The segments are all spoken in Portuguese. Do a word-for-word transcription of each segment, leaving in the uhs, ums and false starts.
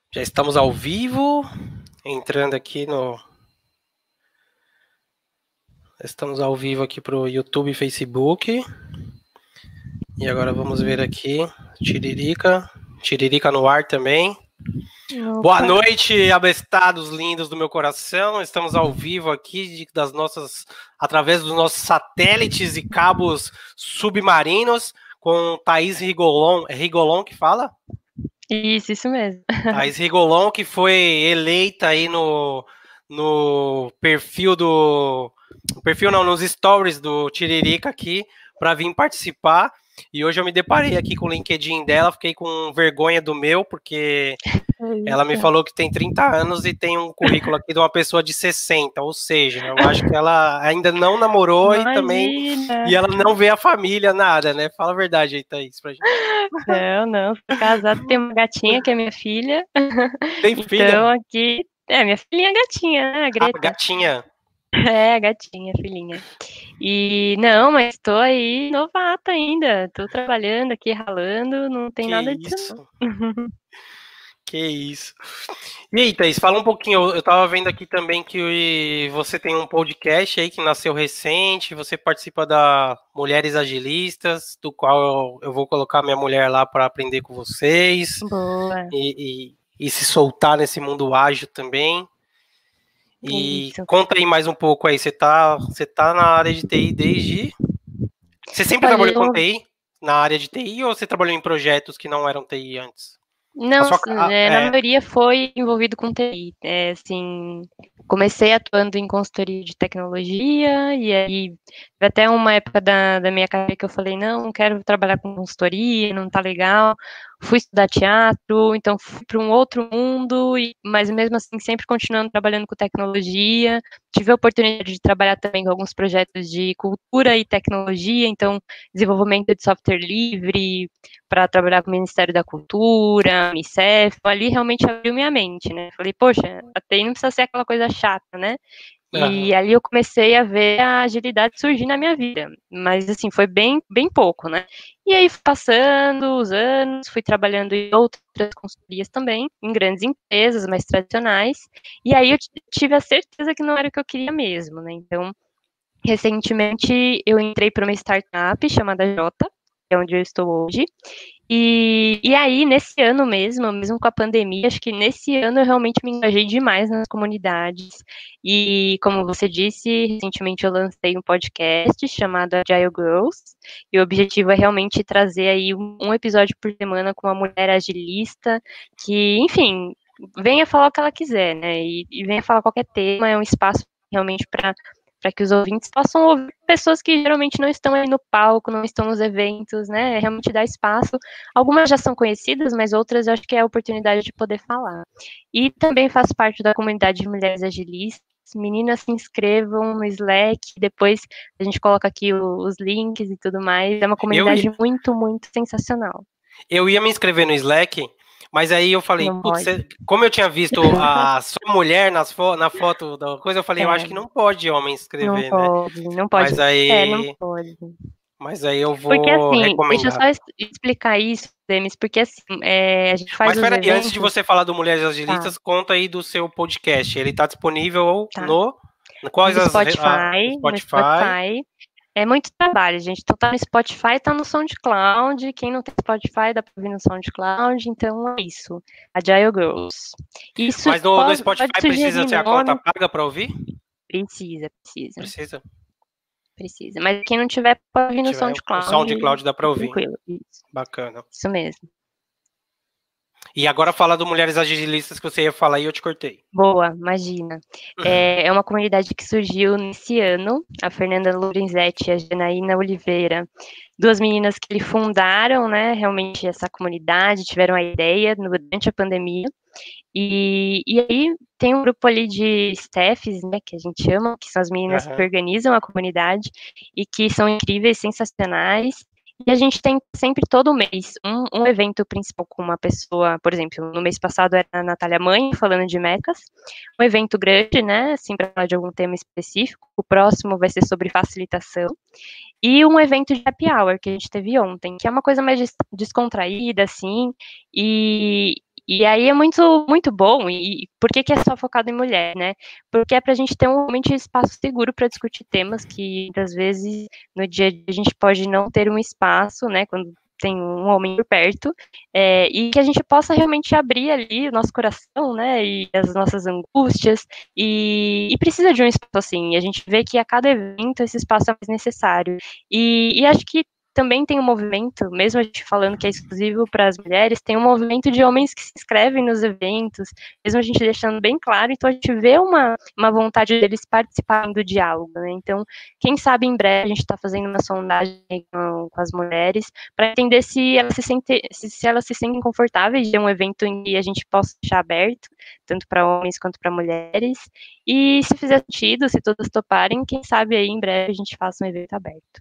Já estamos ao vivo, entrando aqui no... Estamos ao vivo aqui para o YouTube e Facebook. E agora vamos ver aqui, Tiririca, Tiririca no ar também. Opa. Boa noite, abestados lindos do meu coração. Estamos ao vivo aqui das nossas, através dos nossos satélites e cabos submarinos com Thaís Rigolon. É Rigolon que fala? Isso, isso mesmo. Thaís Rigolon, que foi eleita aí no, no perfil do... perfil não, nos stories do Tiririca aqui, para vir participar. E hoje eu me deparei aqui com o LinkedIn dela, fiquei com vergonha do meu, porque É ela me falou que tem trinta anos e tem um currículo aqui de uma pessoa de sessenta, ou seja, eu acho que ela ainda não namorou. Imagina. E também e ela não vê a família, nada, né? Fala a verdade aí, Thaís, pra gente. Não, não, sou casada, tenho uma gatinha que é minha filha. Tem filha? Então aqui, é, minha filhinha gatinha, né, a Greta. Ah, gatinha. É, gatinha, filhinha. E não, mas tô aí novata ainda, tô trabalhando aqui, ralando, não tem que nada disso isso? Não. Que isso. E aí, Thaís, fala um pouquinho, eu, eu tava vendo aqui também que você tem um podcast aí que nasceu recente, você participa da Mulheres Agilistas, do qual eu, eu vou colocar minha mulher lá para aprender com vocês. Boa. E, e, e se soltar nesse mundo ágil também. E isso. Conta aí mais um pouco aí, você tá, você tá na área de T I desde... Você sempre Olha, trabalhou com T I? Na área de T I ou você trabalhou em projetos que não eram T I antes? Não, sua... é, é... na maioria foi envolvido com T I. É, assim, comecei atuando em consultoria de tecnologia, e aí até uma época da, da minha carreira que eu falei, não, não quero trabalhar com consultoria, não tá legal. Fui estudar teatro, então fui para um outro mundo, e, mas mesmo assim sempre continuando trabalhando com tecnologia. Tive a oportunidade de trabalhar também com alguns projetos de cultura e tecnologia, então desenvolvimento de software livre, para trabalhar com o Ministério da Cultura, Unicef, ali realmente abriu minha mente, né? Falei, poxa, a T I não precisa ser aquela coisa chata, né? E uhum. ali eu comecei a ver a agilidade surgir na minha vida, mas assim, foi bem, bem pouco, né? E aí, passando os anos, fui trabalhando em outras consultorias também, em grandes empresas mais tradicionais, e aí eu tive a certeza que não era o que eu queria mesmo, né? Então, recentemente eu entrei para uma startup chamada Jota, que é onde eu estou hoje. E, e aí, nesse ano mesmo, mesmo com a pandemia, acho que nesse ano eu realmente me engajei demais nas comunidades. E, como você disse, recentemente eu lancei um podcast chamado Agile Girls. E o objetivo é realmente trazer aí um, um episódio por semana com uma mulher agilista que, enfim, venha falar o que ela quiser, né? E, e venha falar qualquer tema, é um espaço realmente para para que os ouvintes possam ouvir pessoas que geralmente não estão aí no palco, não estão nos eventos, né, realmente dar espaço. Algumas já são conhecidas, mas outras eu acho que é a oportunidade de poder falar. E também faço parte da comunidade de mulheres agilistas. Meninas, se inscrevam no Slack, depois a gente coloca aqui os links e tudo mais. É uma comunidade ia... muito, muito sensacional. Eu ia me inscrever no Slack, mas aí eu falei, putz, como eu tinha visto a sua mulher nas fo na foto da coisa, eu falei, é, eu acho que não pode homem inscrever, não né? Pode, não pode, mas aí... É, não pode. Mas aí eu vou porque, assim, recomendar. Deixa eu só explicar isso, Demis, porque assim, é, a gente faz Mas peraí, eventos... antes de você falar do Mulheres Agilistas, tá. Conta aí do seu podcast. Ele tá disponível tá. no... Quais no as... Spotify, a... Spotify. no Spotify. É muito trabalho, gente. Então tá no Spotify, tá no SoundCloud. Quem não tem Spotify, dá pra ouvir no SoundCloud. Então é isso. Agile Girls. Isso Mas no, pode, no Spotify precisa ter a conta paga pra ouvir? Precisa, precisa. Precisa? Precisa. Mas quem não tiver, pode ouvir no tiver, SoundCloud. O SoundCloud dá pra ouvir. Tranquilo. Isso. Bacana. Isso mesmo. E agora fala do Mulheres Agilistas que você ia falar e eu te cortei. Boa, imagina. É, é uma comunidade que surgiu nesse ano, a Fernanda Lorenzetti e a Janaína Oliveira, duas meninas que fundaram, né, realmente essa comunidade, tiveram a ideia durante a pandemia, e, e aí tem um grupo ali de staffs, né, que a gente chama, que são as meninas uhum. que organizam a comunidade, e que são incríveis, sensacionais. E a gente tem sempre, todo mês, um, um evento principal com uma pessoa, por exemplo, no mês passado era a Natália Mãe, falando de mecas, um evento grande, né, assim, para falar de algum tema específico, o próximo vai ser sobre facilitação, e um evento de happy hour, que a gente teve ontem, que é uma coisa mais des descontraída, assim, e, E aí é muito, muito bom. E por que, que é só focado em mulher, né? Porque é para a gente ter um realmente espaço seguro para discutir temas que, muitas vezes, no dia a dia a gente pode não ter um espaço, né? Quando tem um homem por perto, é, e que a gente possa realmente abrir ali o nosso coração, né? E as nossas angústias. E, e precisa de um espaço assim. E a gente vê que a cada evento esse espaço é mais necessário. E, e acho que também tem um movimento, mesmo a gente falando que é exclusivo para as mulheres, tem um movimento de homens que se inscrevem nos eventos, mesmo a gente deixando bem claro, então a gente vê uma, uma vontade deles participarem do diálogo, né? Então, quem sabe em breve a gente está fazendo uma sondagem com, com as mulheres para entender se elas se sentem, se, se elas se sentem confortáveis de um evento em que a gente possa deixar aberto, tanto para homens quanto para mulheres, e se fizer sentido, se todas toparem, quem sabe aí em breve a gente faça um evento aberto.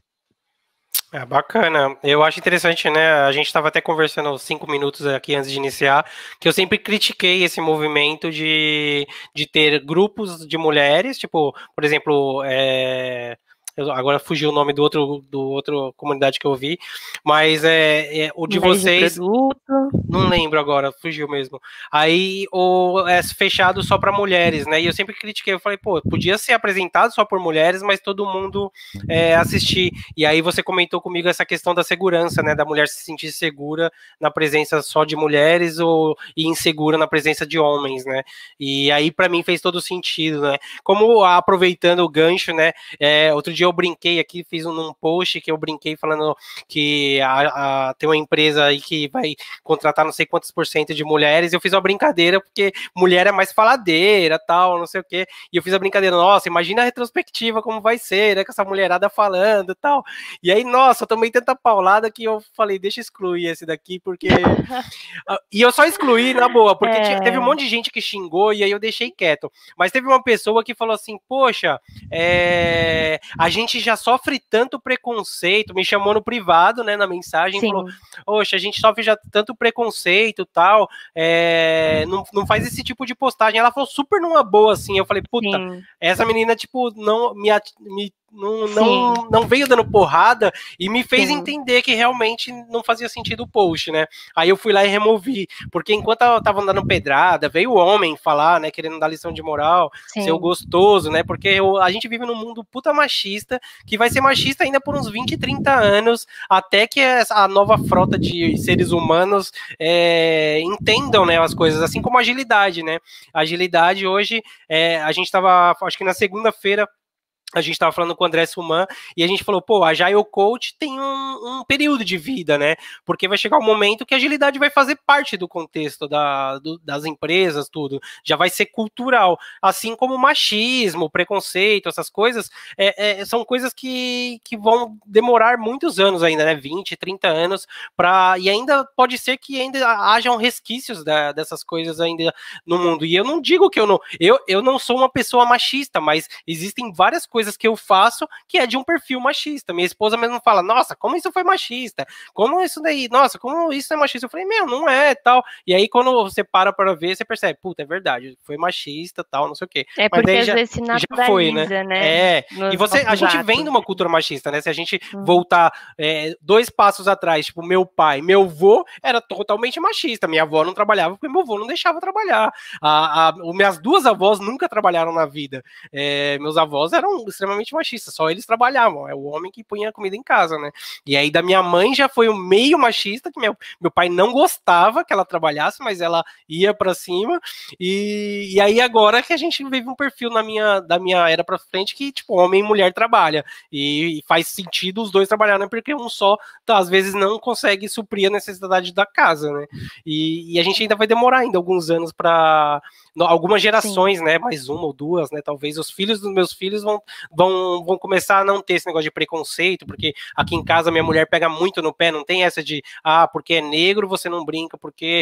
É bacana. Eu acho interessante, né? A gente estava até conversando cinco minutos aqui antes de iniciar, que eu sempre critiquei esse movimento de, de ter grupos de mulheres, tipo, por exemplo, é, agora fugiu o nome do outro, do outro comunidade que eu vi, mas é, é o de Mulheres vocês. De produto. Não lembro agora, fugiu mesmo. Aí o é fechado só para mulheres, né? E eu sempre critiquei, eu falei, pô, podia ser apresentado só por mulheres, mas todo mundo é, assistir. E aí você comentou comigo essa questão da segurança, né? Da mulher se sentir segura na presença só de mulheres ou e insegura na presença de homens, né? E aí para mim fez todo sentido, né? Como aproveitando o gancho, né? É, outro dia eu brinquei aqui, fiz um, um post que eu brinquei falando que a, a, tem uma empresa aí que vai contratar não sei quantos por cento de mulheres, eu fiz uma brincadeira, porque mulher é mais faladeira, tal, não sei o quê, e eu fiz a brincadeira, nossa, imagina a retrospectiva como vai ser, né, com essa mulherada falando, tal, e aí, nossa, eu tomei tanta paulada que eu falei, deixa eu excluir esse daqui, porque... e eu só excluí, na boa, porque é... teve um monte de gente que xingou, e aí eu deixei quieto, mas teve uma pessoa que falou assim, poxa, é... a gente já sofre tanto preconceito, me chamou no privado, né, na mensagem, Sim. falou, poxa, a gente sofre já tanto preconceito e tal, é, não, não faz esse tipo de postagem. Ela falou super numa boa, assim. Eu falei, puta, Sim. essa menina, tipo, não me, me não, não, não veio dando porrada e me fez Sim. entender que realmente não fazia sentido o post, né? Aí eu fui lá e removi, porque enquanto eu tava andando pedrada, veio o homem falar, né, querendo dar lição de moral, Sim. ser o gostoso, né? Porque eu, a gente vive num mundo puta machista, que vai ser machista ainda por uns vinte, trinta anos, até que a nova frota de seres humanos é, entendam, né, as coisas, assim como a agilidade, né? A agilidade hoje, é, a gente tava, acho que na segunda-feira, a gente estava falando com o André Suman e a gente falou, pô, a Agile Coach tem um, um período de vida, né? Porque vai chegar um momento que a agilidade vai fazer parte do contexto da, do, das empresas, tudo. Já vai ser cultural. Assim como o machismo, preconceito, essas coisas, é, é, são coisas que, que vão demorar muitos anos ainda, né? vinte, trinta anos, pra, e ainda pode ser que ainda hajam resquícios da, dessas coisas ainda no mundo. E eu não digo que eu não... Eu, eu não sou uma pessoa machista, mas existem várias coisas coisas que eu faço que é de um perfil machista. Minha esposa mesmo fala, nossa, como isso foi machista? Como isso daí? Nossa, como isso é machista? Eu falei, meu, não é, tal. E aí, quando você para para ver, você percebe, puta, é verdade, foi machista, tal, não sei o quê. É porque às já, vezes se naturaliza, já foi, né? né? É, e você, a gente vem de uma cultura machista, né? Se a gente hum. voltar é, dois passos atrás, tipo, meu pai, meu avô era totalmente machista. Minha avó não trabalhava porque meu avô não deixava trabalhar. A, a, minhas duas avós nunca trabalharam na vida. É, meus avós eram extremamente machista, só eles trabalhavam, é o homem que punha a comida em casa, né? E aí da minha mãe já foi um meio machista, que meu, meu pai não gostava que ela trabalhasse, mas ela ia pra cima, e, e aí agora que a gente vive um perfil na minha, da minha era pra frente que, tipo, homem e mulher trabalha, e, e faz sentido os dois trabalharem, porque um só, tá, às vezes não consegue suprir a necessidade da casa, né? E, e a gente ainda vai demorar ainda alguns anos pra... algumas gerações, Sim. né, mais uma ou duas, né, talvez os filhos dos meus filhos vão Vão, vão começar a não ter esse negócio de preconceito, porque aqui em casa minha mulher pega muito no pé, não tem essa de, ah, porque é negro você não brinca, porque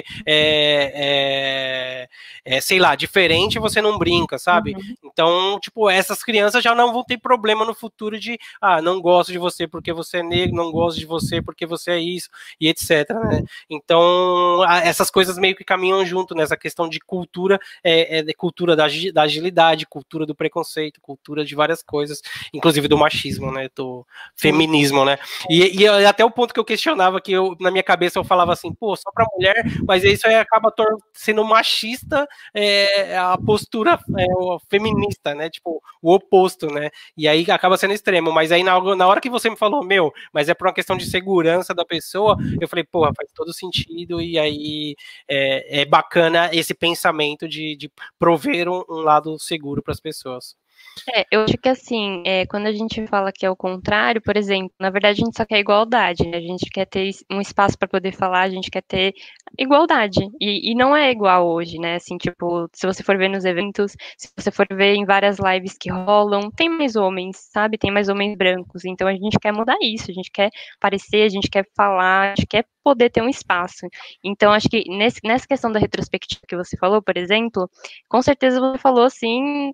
é, é, é sei lá, diferente você não brinca, sabe? Uhum. Então, tipo, essas crianças já não vão ter problema no futuro de, ah, não gosto de você porque você é negro, não gosto de você porque você é isso, e etc, né? Então, essas coisas meio que caminham junto nessa questão de cultura, é, é de cultura da, da agilidade, cultura do preconceito, cultura de várias coisas, inclusive do machismo, né, do feminismo, né, e, e até o ponto que eu questionava, que eu, na minha cabeça eu falava assim, pô, só pra mulher, mas isso aí acaba sendo machista, é, a postura é, feminista, né, tipo, o oposto, né, e aí acaba sendo extremo, mas aí na, na hora que você me falou, meu, mas é por uma questão de segurança da pessoa, eu falei, porra, faz todo sentido, e aí é, é bacana esse pensamento de, de prover um, um lado seguro para as pessoas. É, eu acho que assim, é, quando a gente fala que é o contrário, por exemplo, na verdade a gente só quer igualdade, né? A gente quer ter um espaço para poder falar, a gente quer ter igualdade. E, e não é igual hoje, né? Assim, tipo, se você for ver nos eventos, se você for ver em várias lives que rolam, tem mais homens, sabe? Tem mais homens brancos. Então a gente quer mudar isso, a gente quer aparecer, a gente quer falar, a gente quer poder ter um espaço. Então, acho que nesse, nessa questão da retrospectiva que você falou, por exemplo, com certeza você falou assim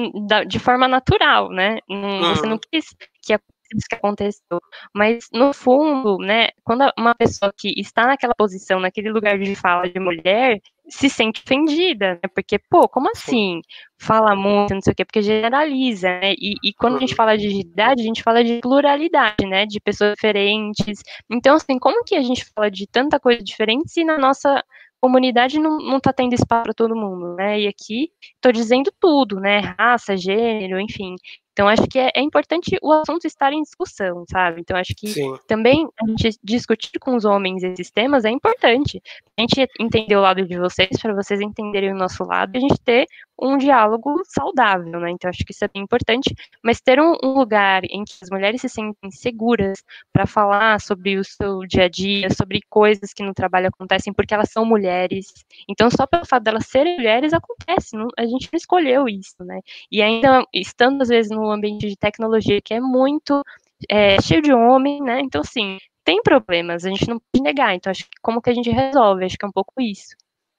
de forma natural, né? Você não quis que isso que aconteceu, mas no fundo, né, quando uma pessoa que está naquela posição, naquele lugar de fala de mulher, se sente ofendida, né? Porque, pô, como assim? Fala muito, não sei o quê, porque generaliza, né? E, e quando a gente fala de idade, a gente fala de pluralidade, né? De pessoas diferentes. Então, assim, como que a gente fala de tanta coisa diferente se na nossa comunidade não, não tá tendo espaço para todo mundo, né? E aqui tô dizendo tudo, né? Raça, gênero, enfim. Então, acho que é, é importante o assunto estar em discussão, sabe? Então, acho que Sim. também a gente discutir com os homens esses temas é importante. A gente entender o lado de vocês, para vocês entenderem o nosso lado, e a gente ter um diálogo saudável, né? Então, acho que isso é bem importante, mas ter um, um lugar em que as mulheres se sentem seguras para falar sobre o seu dia a dia, sobre coisas que no trabalho acontecem, porque elas são mulheres. Então, só pelo fato delas serem mulheres, acontece. Não, a gente não escolheu isso, né? E ainda, estando às vezes no ambiente de tecnologia, que é muito é, cheio de homem, né? Então, assim, tem problemas, a gente não pode negar. Então, acho que como que a gente resolve? Acho que é um pouco isso.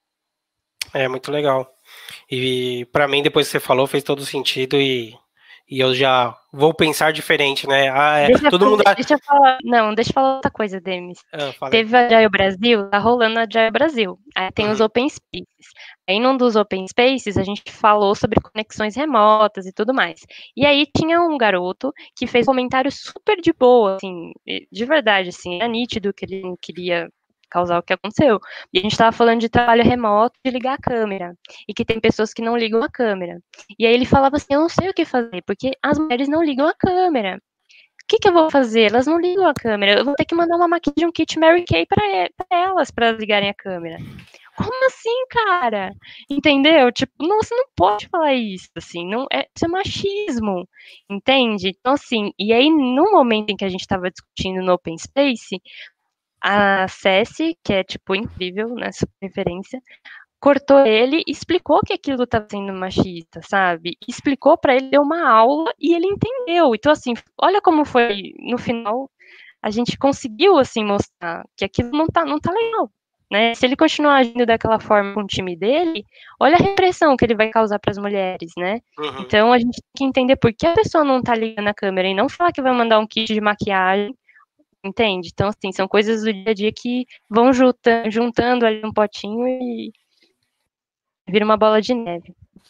É, muito legal. E para mim, depois que você falou, fez todo sentido e, e eu já vou pensar diferente, né? Ah, é, deixa, todo mundo... deixa eu falar, não, deixa eu falar outra coisa, Demis. Ah, Teve a Agile Brasil, tá rolando a Agile Brasil. Aí tem uhum. os Open Spaces. Aí num dos Open Spaces a gente falou sobre conexões remotas e tudo mais. E aí tinha um garoto que fez um comentário super de boa, assim, de verdade, assim, é nítido que ele não queria causar o que aconteceu. E a gente estava falando de trabalho remoto, de ligar a câmera, e que tem pessoas que não ligam a câmera. E aí ele falava assim, eu não sei o que fazer, porque as mulheres não ligam a câmera. O que, que eu vou fazer? Elas não ligam a câmera, eu vou ter que mandar uma maquiagem, um kit Mary Kay para elas, para ligarem a câmera. Como assim, cara? Entendeu? Tipo, não, você não pode falar isso, assim, não, é, isso é machismo, entende? Então, assim, e aí, no momento em que a gente estava discutindo no Open Space, a Ceci, que é, tipo, incrível, né, super referência, cortou ele e explicou que aquilo estava sendo machista, sabe? Explicou para ele, deu uma aula e ele entendeu. Então, assim, olha como foi, no final, a gente conseguiu, assim, mostrar que aquilo não tá, não tá legal, né? Se ele continuar agindo daquela forma com o time dele, olha a repressão que ele vai causar para as mulheres, né? Uhum. Então, a gente tem que entender por que a pessoa não tá ligando a câmera e não falar que vai mandar um kit de maquiagem, entende? Então, assim, são coisas do dia a dia que vão juntando, juntando ali um potinho e vira uma bola de neve.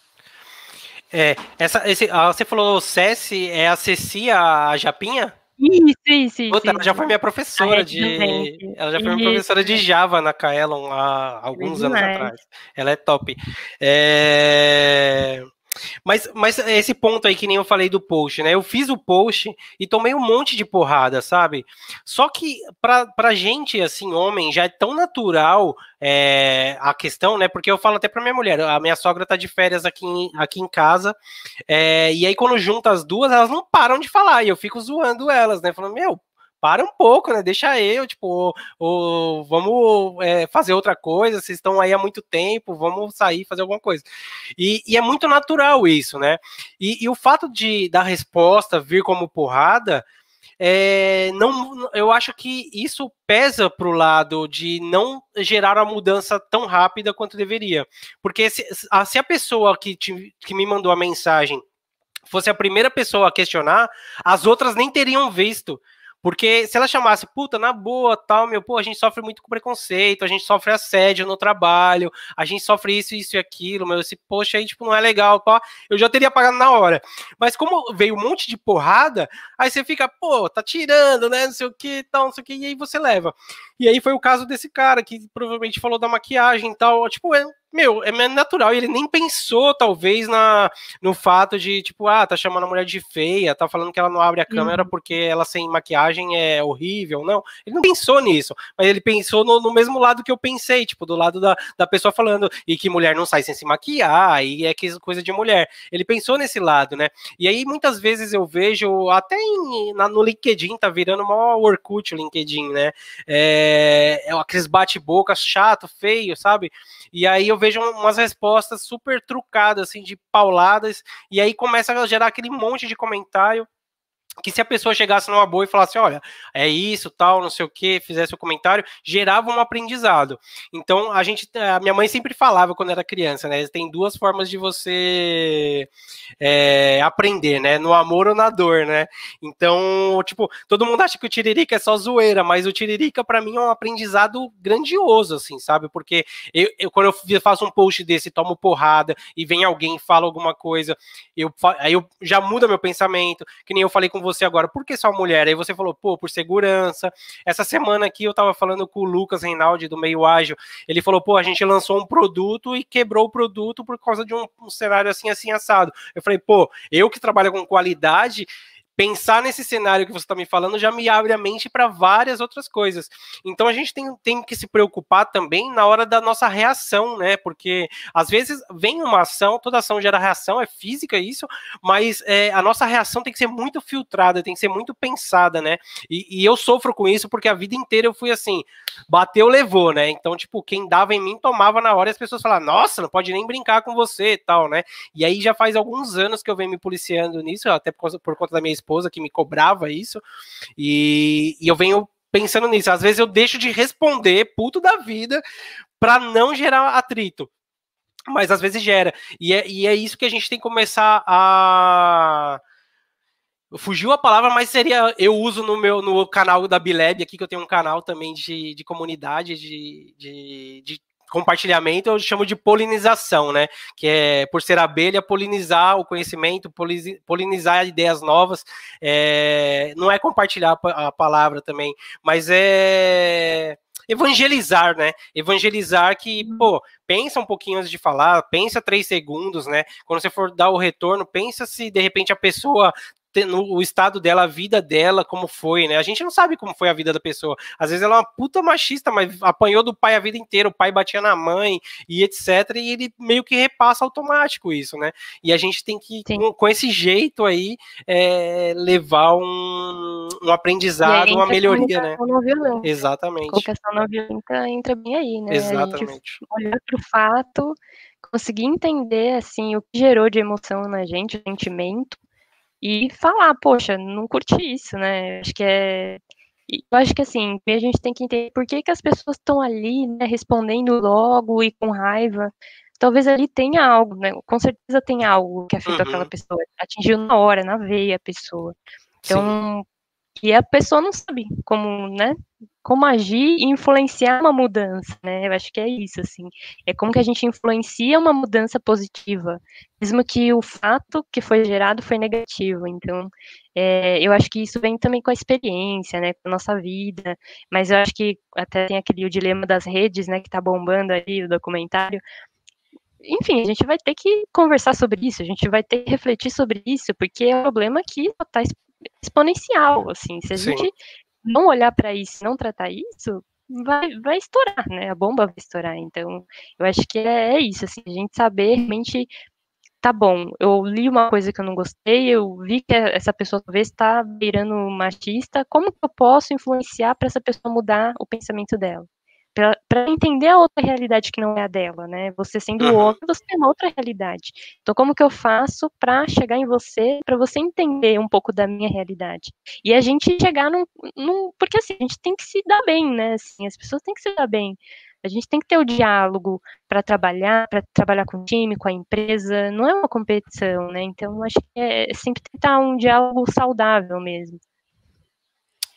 É, essa, esse, ah, você falou Ceci, é a Ceci, a Japinha? Isso, isso, isso. Puta, isso. Ela já foi minha professora de. Ela já foi minha professora de Java na Kaelon há alguns anos atrás. Ela é top. É... Mas, mas esse ponto aí que nem eu falei do post, né? Eu fiz o post e tomei um monte de porrada, sabe? Só que pra, pra gente, assim, homem, já é tão natural é, a questão, né? Porque eu falo até pra minha mulher, a minha sogra tá de férias aqui em, aqui em casa, é, e aí quando junta as duas, elas não param de falar, e eu fico zoando elas, né? Falando, meu, para um pouco, né? Deixa eu, tipo, ou, ou, vamos é, fazer outra coisa, vocês estão aí há muito tempo, vamos sair, fazer alguma coisa. E, e é muito natural isso, né? E, e o fato de da resposta vir como porrada, é, não, eu acho que isso pesa pro lado de não gerar a mudança tão rápida quanto deveria. Porque se, se a pessoa que, te, que me mandou a mensagem fosse a primeira pessoa a questionar, as outras nem teriam visto. Porque se ela chamasse, puta, na boa, tal, meu, pô, a gente sofre muito com preconceito, a gente sofre assédio no trabalho, a gente sofre isso, isso e aquilo, meu, esse poxa aí, tipo, não é legal, pá, eu já teria pagado na hora. Mas como veio um monte de porrada, aí você fica, pô, tá tirando, né, não sei o que, tal, não sei o que, e aí você leva. E aí foi o caso desse cara, que provavelmente falou da maquiagem e tal, tipo, é, meu, é natural, e ele nem pensou, talvez, na, no fato de, tipo, ah, tá chamando a mulher de feia, tá falando que ela não abre a câmera uhum. porque ela sem maquiagem é horrível, não, ele não pensou nisso, mas ele pensou no, no mesmo lado que eu pensei, tipo, do lado da, da pessoa falando, e que mulher não sai sem se maquiar, e é que coisa de mulher, ele pensou nesse lado, né, e aí muitas vezes eu vejo, até em, na, no LinkedIn, tá virando o maior Orkut o LinkedIn, né, é, é aqueles bate-boca chato, feio, sabe, e aí eu vejo umas respostas super trucadas, assim, de pauladas, e aí começa a gerar aquele monte de comentário que se a pessoa chegasse numa boa e falasse, olha, é isso, tal, não sei o que, fizesse o comentário, gerava um aprendizado. Então, a gente, a minha mãe sempre falava quando era criança, né, tem duas formas de você é, aprender, né, no amor ou na dor, né, então, tipo, todo mundo acha que o Tiririca é só zoeira, mas o Tiririca, pra mim, é um aprendizado grandioso, assim, sabe, porque eu, eu quando eu faço um post desse, tomo porrada, e vem alguém e fala alguma coisa, eu, aí eu já muda meu pensamento, que nem eu falei com você agora, por que só mulher? Aí você falou, pô, por segurança. Essa semana aqui eu tava falando com o Lucas Reinaldi, do Meio Ágil, ele falou, pô, a gente lançou um produto e quebrou o produto por causa de um, um cenário assim, assim, assado. Eu falei, pô, eu que trabalho com qualidade, pensar nesse cenário que você está me falando já me abre a mente para várias outras coisas. Então a gente tem, tem que se preocupar também na hora da nossa reação, né? Porque às vezes vem uma ação, toda ação gera reação, é física isso, mas é, a nossa reação tem que ser muito filtrada, tem que ser muito pensada, né? E, e eu sofro com isso porque a vida inteira eu fui assim, bateu, levou, né? Então, tipo, quem dava em mim tomava na hora e as pessoas falavam, nossa, não pode nem brincar com você e tal, né? E aí já faz alguns anos que eu venho me policiando nisso, até por, por conta da minha esposa, esposa que me cobrava isso, e, e eu venho pensando nisso, às vezes eu deixo de responder, puto da vida, para não gerar atrito, mas às vezes gera, e é, e é isso que a gente tem que começar a... Fugiu a palavra, mas seria, eu uso no meu no canal da Bileb aqui, que eu tenho um canal também de, de comunidade, de, de, de compartilhamento, eu chamo de polinização, né? Que é, por ser abelha, polinizar o conhecimento, polinizar ideias novas. É, não é compartilhar a palavra também, mas é evangelizar, né? Evangelizar que, pô, pensa um pouquinho antes de falar, pensa três segundos, né? Quando você for dar o retorno, pensa se de repente a pessoa no o estado dela, a vida dela, como foi, né? A gente não sabe como foi a vida da pessoa. Às vezes ela é uma puta machista, mas apanhou do pai a vida inteira, o pai batia na mãe e etcétera. E ele meio que repassa automático isso, né? E a gente tem que, com, com esse jeito aí, é, levar um, um aprendizado, uma melhoria, né? Não violenta. Exatamente. Colocação não violenta entra bem aí, né? Exatamente. A gente olhar para o fato, conseguir entender, assim, o que gerou de emoção na gente, o sentimento, e falar, poxa, não curti isso, né? Acho que é. Eu acho que assim, a gente tem que entender por que, que as pessoas estão ali, né, respondendo logo e com raiva. Talvez ali tenha algo, né? Com certeza tem algo que afetou uhum. aquela pessoa, atingiu na hora, na veia a pessoa. Então, sim. E a pessoa não sabe como, né? Como agir e influenciar uma mudança, né? Eu acho que é isso, assim. É como que a gente influencia uma mudança positiva, mesmo que o fato que foi gerado foi negativo. Então, é, eu acho que isso vem também com a experiência, né? Com a nossa vida. Mas eu acho que até tem aquele o dilema das redes, né? Que tá bombando aí o documentário. Enfim, a gente vai ter que conversar sobre isso, a gente vai ter que refletir sobre isso, porque é um problema que está exponencial, assim. Se a Sim. gente não olhar para isso, não tratar isso, vai, vai estourar, né? A bomba vai estourar. Então, eu acho que é, é isso, assim, a gente saber realmente, tá bom, eu li uma coisa que eu não gostei, eu vi que essa pessoa talvez está virando machista, como que eu posso influenciar para essa pessoa mudar o pensamento dela? Para entender a outra realidade que não é a dela, né? Você sendo uhum. homem, você tem uma outra realidade. Então, como que eu faço para chegar em você, para você entender um pouco da minha realidade? E a gente chegar num, num... Porque, assim, a gente tem que se dar bem, né? Assim, as pessoas têm que se dar bem. A gente tem que ter o diálogo para trabalhar, para trabalhar com o time, com a empresa. Não é uma competição, né? Então, acho que é sempre tentar um diálogo saudável mesmo.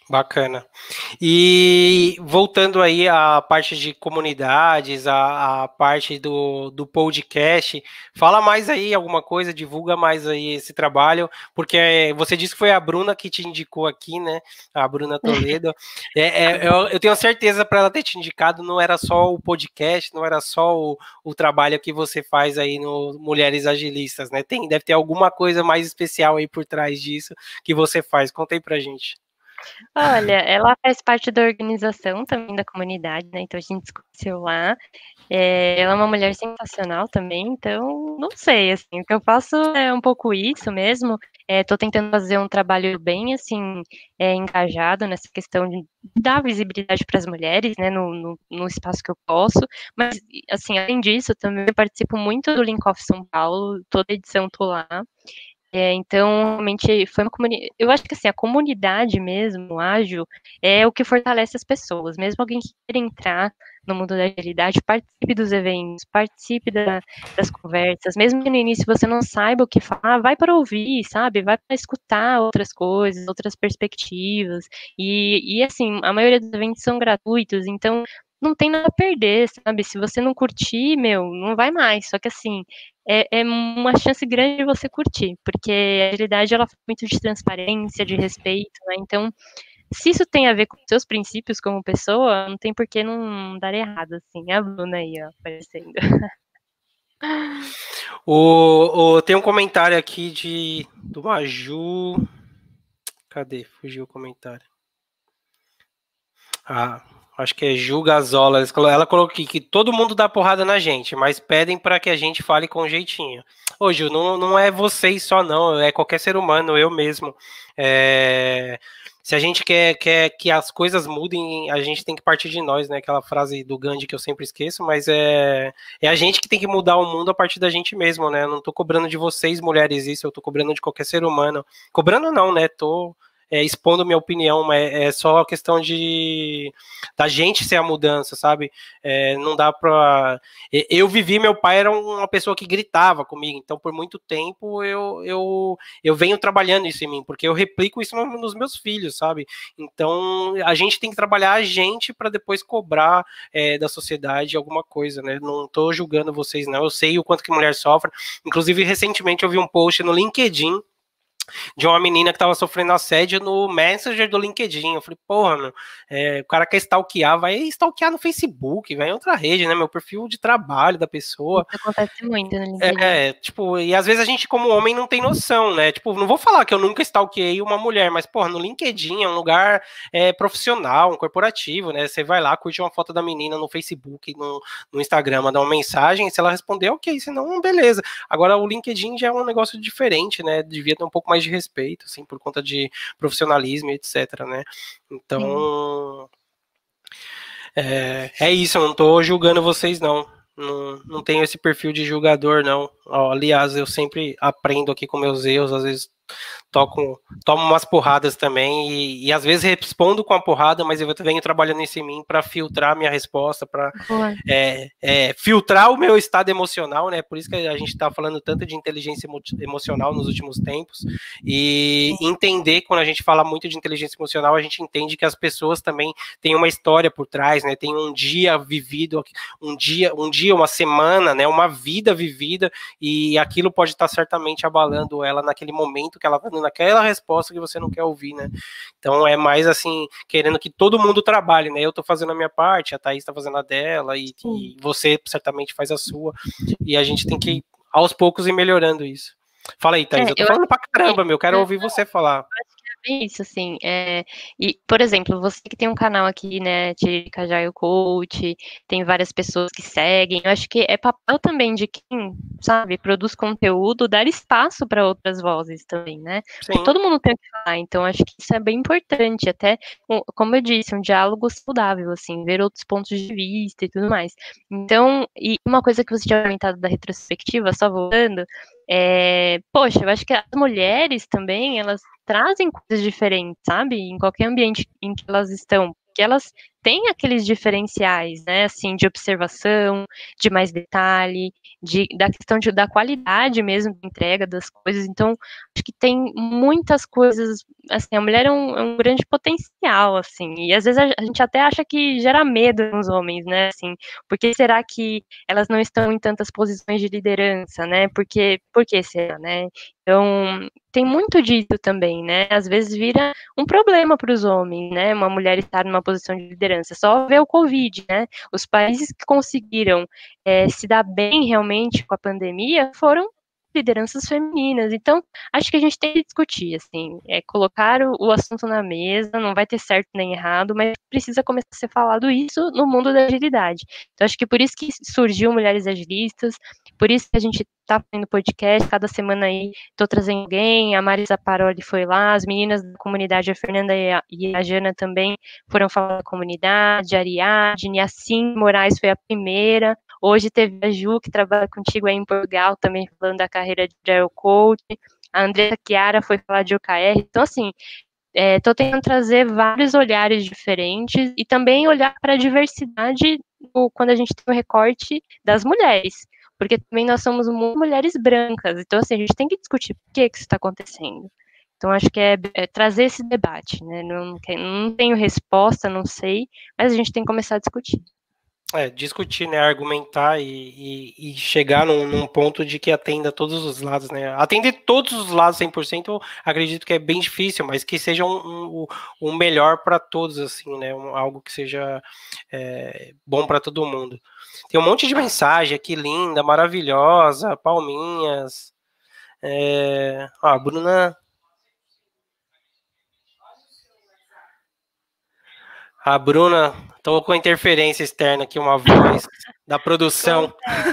Bacana. E voltando aí à parte de comunidades, a, a parte do, do podcast, fala mais aí alguma coisa, divulga mais aí esse trabalho, porque você disse que foi a Bruna que te indicou aqui, né? A Bruna Toledo. É, é, eu, eu tenho certeza para ela ter te indicado, não era só o podcast, não era só o, o trabalho que você faz aí no Mulheres Agilistas, né? Tem, deve ter alguma coisa mais especial aí por trás disso que você faz. Conta aí pra gente. Olha, ela faz parte da organização também da comunidade, né, então a gente se conheceu lá. Eh, ela é uma mulher sensacional também, então não sei, assim, o que eu faço é um pouco isso mesmo, eh, tô tentando fazer um trabalho bem, assim, eh, engajado nessa questão de dar visibilidade para as mulheres, né, no no no espaço que eu posso, mas, assim, além disso, também eu participo muito do Link Off São Paulo, toda edição tô lá. É, então, realmente foi uma comuni eu acho que, assim, a comunidade mesmo, ágil, é o que fortalece as pessoas, mesmo alguém que queira entrar no mundo da agilidade, participe dos eventos, participe da das conversas, mesmo que no início você não saiba o que falar, vai para ouvir, sabe, vai para escutar outras coisas, outras perspectivas, e e, assim, a maioria dos eventos são gratuitos, então não tem nada a perder, sabe, se você não curtir, meu, não vai mais, só que, assim, é é uma chance grande de você curtir, porque a agilidade ela fala muito de transparência, de respeito, né, então, se isso tem a ver com os seus princípios como pessoa, não tem por que não dar errado, assim. A Bruna aí, ó, aparecendo. O, o, tem um comentário aqui de do Maju. Cadê? Fugiu o comentário. Ah, acho que é Ju Gazola. Ela colocou aqui que todo mundo dá porrada na gente, mas pedem para que a gente fale com jeitinho. Ô, Ju, não, não é vocês só, não. É qualquer ser humano, eu mesmo. É... Se a gente quer, quer que as coisas mudem, a gente tem que partir de nós, né? Aquela frase do Gandhi que eu sempre esqueço, mas é, é a gente que tem que mudar o mundo a partir da gente mesmo, né? Eu não tô cobrando de vocês, mulheres, isso, eu tô cobrando de qualquer ser humano. Cobrando não, né? Tô é, expondo minha opinião, mas é só a questão de da gente ser a mudança, sabe? É, não dá pra. Eu vivi, meu pai era uma pessoa que gritava comigo, então por muito tempo eu, eu, eu venho trabalhando isso em mim, porque eu replico isso nos meus filhos, sabe? Então a gente tem que trabalhar a gente para depois cobrar é, da sociedade alguma coisa, né? Não tô julgando vocês, não. Eu sei o quanto que mulher sofre. Inclusive, recentemente eu vi um post no LinkedIn de uma menina que tava sofrendo assédio no Messenger do LinkedIn. Eu falei, porra, meu, é, o cara quer stalkear, vai stalkear no Facebook, vai em outra rede, né? Meu perfil de trabalho da pessoa. Isso acontece muito no LinkedIn. É, tipo, e às vezes a gente, como homem, não tem noção, né? Tipo, não vou falar que eu nunca stalkeei uma mulher, mas, porra, no LinkedIn é um lugar é, profissional, um corporativo, né? Você vai lá, curte uma foto da menina no Facebook, no, no Instagram, manda uma mensagem, se ela responder, ok, senão, beleza. Agora, o LinkedIn já é um negócio diferente, né? Devia ter um pouco mais de respeito, assim, por conta de profissionalismo, etc, né? Então, é, é isso, eu não tô julgando vocês, não. Não, não tenho esse perfil de julgador, não. Ó, aliás, eu sempre aprendo aqui com meus erros, às vezes toco, tomo umas porradas também e, e às vezes respondo com a porrada, mas eu venho trabalhando isso em mim para filtrar a minha resposta, para é, é, filtrar o meu estado emocional, né? Por isso que a gente está falando tanto de inteligência emocional nos últimos tempos e entender, quando a gente fala muito de inteligência emocional, a gente entende que as pessoas também têm uma história por trás, né? Tem um dia vivido, um dia, um dia, uma semana, né? Uma vida vivida e aquilo pode estar certamente abalando ela naquele momento que ela está dando aquela resposta que você não quer ouvir, né? Então é mais assim, querendo que todo mundo trabalhe, né? Eu tô fazendo a minha parte, a Thaís tá fazendo a dela e, e você certamente faz a sua. E a gente tem que, aos poucos, ir melhorando isso. Fala aí, Thaís, é, eu tô eu falando pra caramba, meu, quero ouvir você falar. Isso, assim, é, e, por exemplo, você que tem um canal aqui, né, de Agile Coach, tem várias pessoas que seguem, eu acho que é papel também de quem, sabe, produz conteúdo, dar espaço para outras vozes também, né, Sim. Porque todo mundo tem o que falar, então acho que isso é bem importante, até, como eu disse, um diálogo saudável, assim, ver outros pontos de vista e tudo mais. Então, e uma coisa que você tinha comentado da retrospectiva, só voltando, é, poxa, eu acho que as mulheres também, elas trazem coisas diferentes, sabe? Em qualquer ambiente em que elas estão. Porque elas tem aqueles diferenciais, né, assim, de observação, de mais detalhe, de, da questão de, da qualidade mesmo da entrega das coisas. Então, acho que tem muitas coisas, assim, a mulher é um, é um grande potencial, assim, e às vezes a, a gente até acha que gera medo nos homens, né, assim, porque será que elas não estão em tantas posições de liderança, né, porque, por que será, né? Então, tem muito disso também, né? Às vezes vira um problema para os homens, né? Uma mulher estar numa posição de liderança. Só ver o Covid, né? Os países que conseguiram é, se dar bem realmente com a pandemia foram lideranças femininas. Então, acho que a gente tem que discutir, assim, é, colocar o, o assunto na mesa, não vai ter certo nem errado, mas precisa começar a ser falado isso no mundo da agilidade. Então, acho que por isso que surgiu Mulheres Agilistas, por isso que a gente tá fazendo podcast, cada semana aí tô trazendo alguém, a Marisa Paroli foi lá, as meninas da comunidade, a Fernanda e a, e a Jana também foram falar da comunidade, a Ariadne, a Sim Moraes foi a primeira, hoje teve a Ju, que trabalha contigo aí em Portugal, também falando da carreira de Agile Coach, a Andressa Chiara foi falar de O K R, então assim, estou é, tentando trazer vários olhares diferentes e também olhar para a diversidade no, quando a gente tem o recorte das mulheres, porque também nós somos muito mulheres brancas, então assim, a gente tem que discutir por que, que isso está acontecendo. Então, acho que é, é trazer esse debate, né? Não, não tenho resposta, não sei, mas a gente tem que começar a discutir. É, discutir, né, argumentar e, e, e chegar num, num ponto de que atenda todos os lados, né, atender todos os lados cem por cento, eu acredito que é bem difícil, mas que seja um, um, um melhor para todos, assim, né, um, algo que seja é, bom para todo mundo. Tem um monte de mensagem aqui, linda, maravilhosa, palminhas, é, ó, a Bruna... A Bruna, tô com interferência externa aqui, uma voz da produção.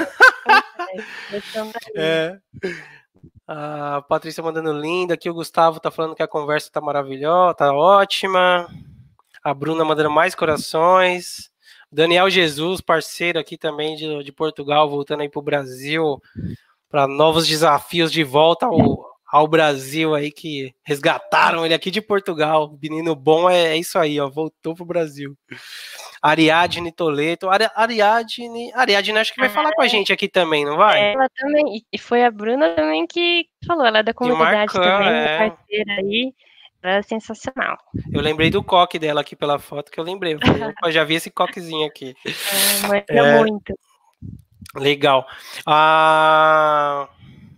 É. A Patrícia mandando linda, aqui o Gustavo tá falando que a conversa tá maravilhosa, tá ótima. A Bruna mandando mais corações. Daniel Jesus, parceiro aqui também de, de Portugal, voltando aí pro Brasil, para novos desafios de volta ao, ao Brasil aí, que resgataram ele aqui de Portugal. O menino bom é, é isso aí, ó, voltou pro Brasil. Ariadne Toledo, Ari, Ariadne, Ariadne acho que vai falar com a gente aqui também, não vai? Ela também, e foi a Bruna também que falou, ela é da comunidade Marcão, também, é. Parceira aí, ela é sensacional. Eu lembrei do coque dela aqui pela foto, que eu lembrei, eu falei, opa, já vi esse coquezinho aqui. É, é, muito. Legal. Ah...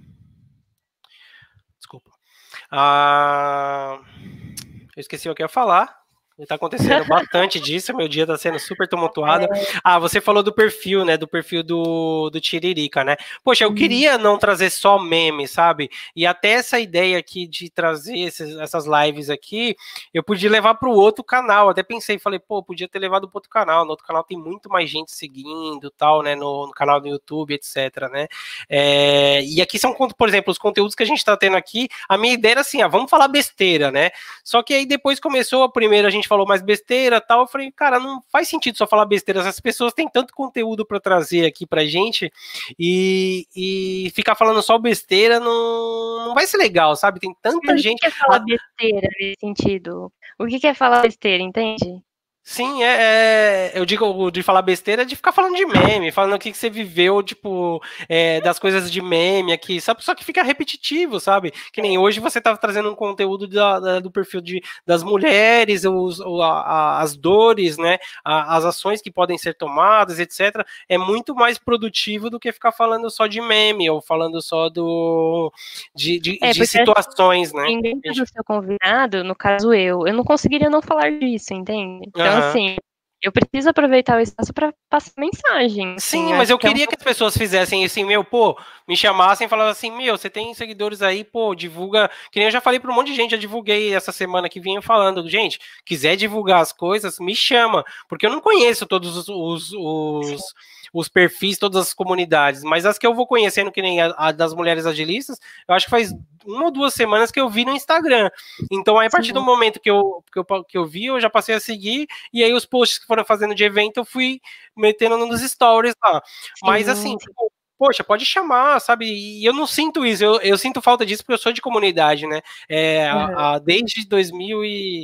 Desculpa. Ah... Eu esqueci o que eu ia falar. Tá acontecendo bastante disso, meu dia tá sendo super tumultuado. É. Ah, você falou do perfil, né, do perfil do, do Tiririca, né? Poxa, eu hum. queria não trazer só memes, sabe? E até essa ideia aqui de trazer esses, essas lives aqui, eu podia levar para o outro canal. Até pensei, falei, pô, podia ter levado para outro canal. No outro canal tem muito mais gente seguindo, tal, né, no, no canal do YouTube, etc, né? É, e aqui são, por exemplo, os conteúdos que a gente tá tendo aqui, a minha ideia era assim, ah, vamos falar besteira, né? Só que aí depois começou, a primeira a gente falou mais besteira, tal, eu falei, cara, não faz sentido só falar besteira, essas pessoas têm tanto conteúdo para trazer aqui pra gente, e, e ficar falando só besteira não, não vai ser legal, sabe? Tem tanta Mas gente... O que é falar besteira nesse sentido? O que é falar besteira, entende? Sim, é, é, eu digo de falar besteira, de ficar falando de meme, falando o que, que você viveu, tipo, é, das coisas de meme aqui, sabe? Só que fica repetitivo, sabe? Que nem hoje você tá trazendo um conteúdo da, da, do perfil de, das mulheres, os, a, a, as dores, né? A, as ações que podem ser tomadas, etcétera. É muito mais produtivo do que ficar falando só de meme, ou falando só do, de, de, é, de situações, né? Dentro do seu convidado, no caso eu, eu não conseguiria não falar disso, entende? Então, uhum. assim, eu preciso aproveitar o espaço para passar mensagem. Sim, assim, mas eu queria que, é um... que as pessoas fizessem assim, meu, pô, me chamassem e falassem assim, meu, você tem seguidores aí, pô, divulga. Que nem eu já falei para um monte de gente, já divulguei essa semana que vinha falando, gente, quiser divulgar as coisas, me chama, porque eu não conheço todos os, os, os, os perfis, todas as comunidades, mas as que eu vou conhecendo, que nem a, a das mulheres agilistas, eu acho que faz uma ou duas semanas que eu vi no Instagram. Então, aí, a partir Sim. do momento que eu, que, eu, que eu vi, eu já passei a seguir, e aí os posts que foram fazendo de evento, eu fui metendo nos stories lá. Sim. Mas, assim, tipo, poxa, pode chamar, sabe? E eu não sinto isso, eu, eu sinto falta disso porque eu sou de comunidade, né? É, uhum. a, a, desde dois mil e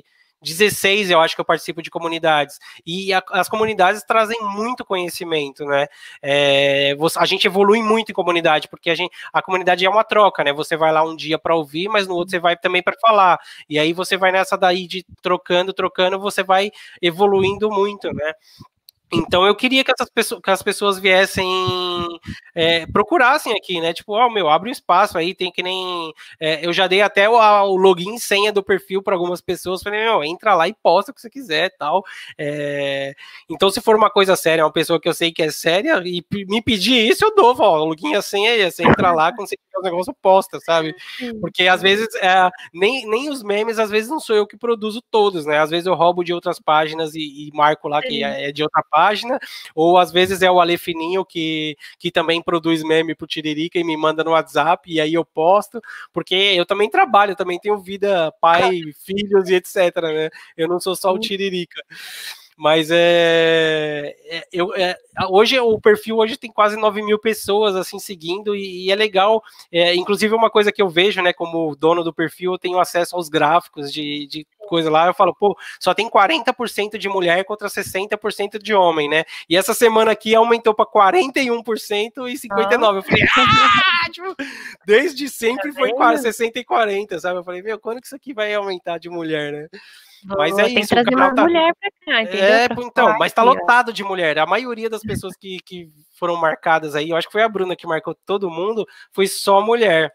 dezesseis eu acho que eu participo de comunidades, e a, as comunidades trazem muito conhecimento, né? É, você, a gente evolui muito em comunidade, porque a, gente, a comunidade é uma troca, né? Você vai lá um dia para ouvir, mas no outro você vai também para falar, e aí você vai nessa daí de trocando, trocando, você vai evoluindo muito, né? Então eu queria que, essas pessoas, que as pessoas viessem, é, procurassem aqui, né? Tipo, ó, oh, meu, abre um espaço aí, tem que nem... É, eu já dei até o, o login e senha do perfil para algumas pessoas, falei, meu, entra lá e posta o que você quiser e tal. É, então, se for uma coisa séria, uma pessoa que eu sei que é séria, e me pedir isso, eu dou, ó, o login e a senha aí, você entra lá, quando você quer o negócio, posta, sabe? Porque às vezes, é, nem, nem os memes, às vezes não sou eu que produzo todos, né? Às vezes eu roubo de outras páginas e, e marco lá que é de outra página, ou às vezes é o Ale Fininho que, que também produz meme pro Tiririca e me manda no WhatsApp, e aí eu posto, porque eu também trabalho, eu também tenho vida, pai, filhos e etc, né? Eu não sou só o Tiririca. Mas é, é, eu, é, hoje o perfil hoje tem quase nove mil pessoas assim seguindo, e, e é legal, é, inclusive uma coisa que eu vejo, né, como dono do perfil, eu tenho acesso aos gráficos de, de coisa lá, eu falo, pô, só tem quarenta por cento de mulher contra sessenta por cento de homem, né, e essa semana aqui aumentou para quarenta e um por cento e cinquenta e nove por cento, eu falei, ah, tipo, desde sempre foi sessenta e quarenta, sabe, eu falei, meu, quando que isso aqui vai aumentar de mulher, né? Boa, mas é tem isso, que trazer uma tá... mulher pra cá, entendeu? É, pra então, mas tá aqui, lotado ó. de mulher. A maioria das pessoas que, que foram marcadas aí, eu acho que foi a Bruna que marcou todo mundo, foi só mulher.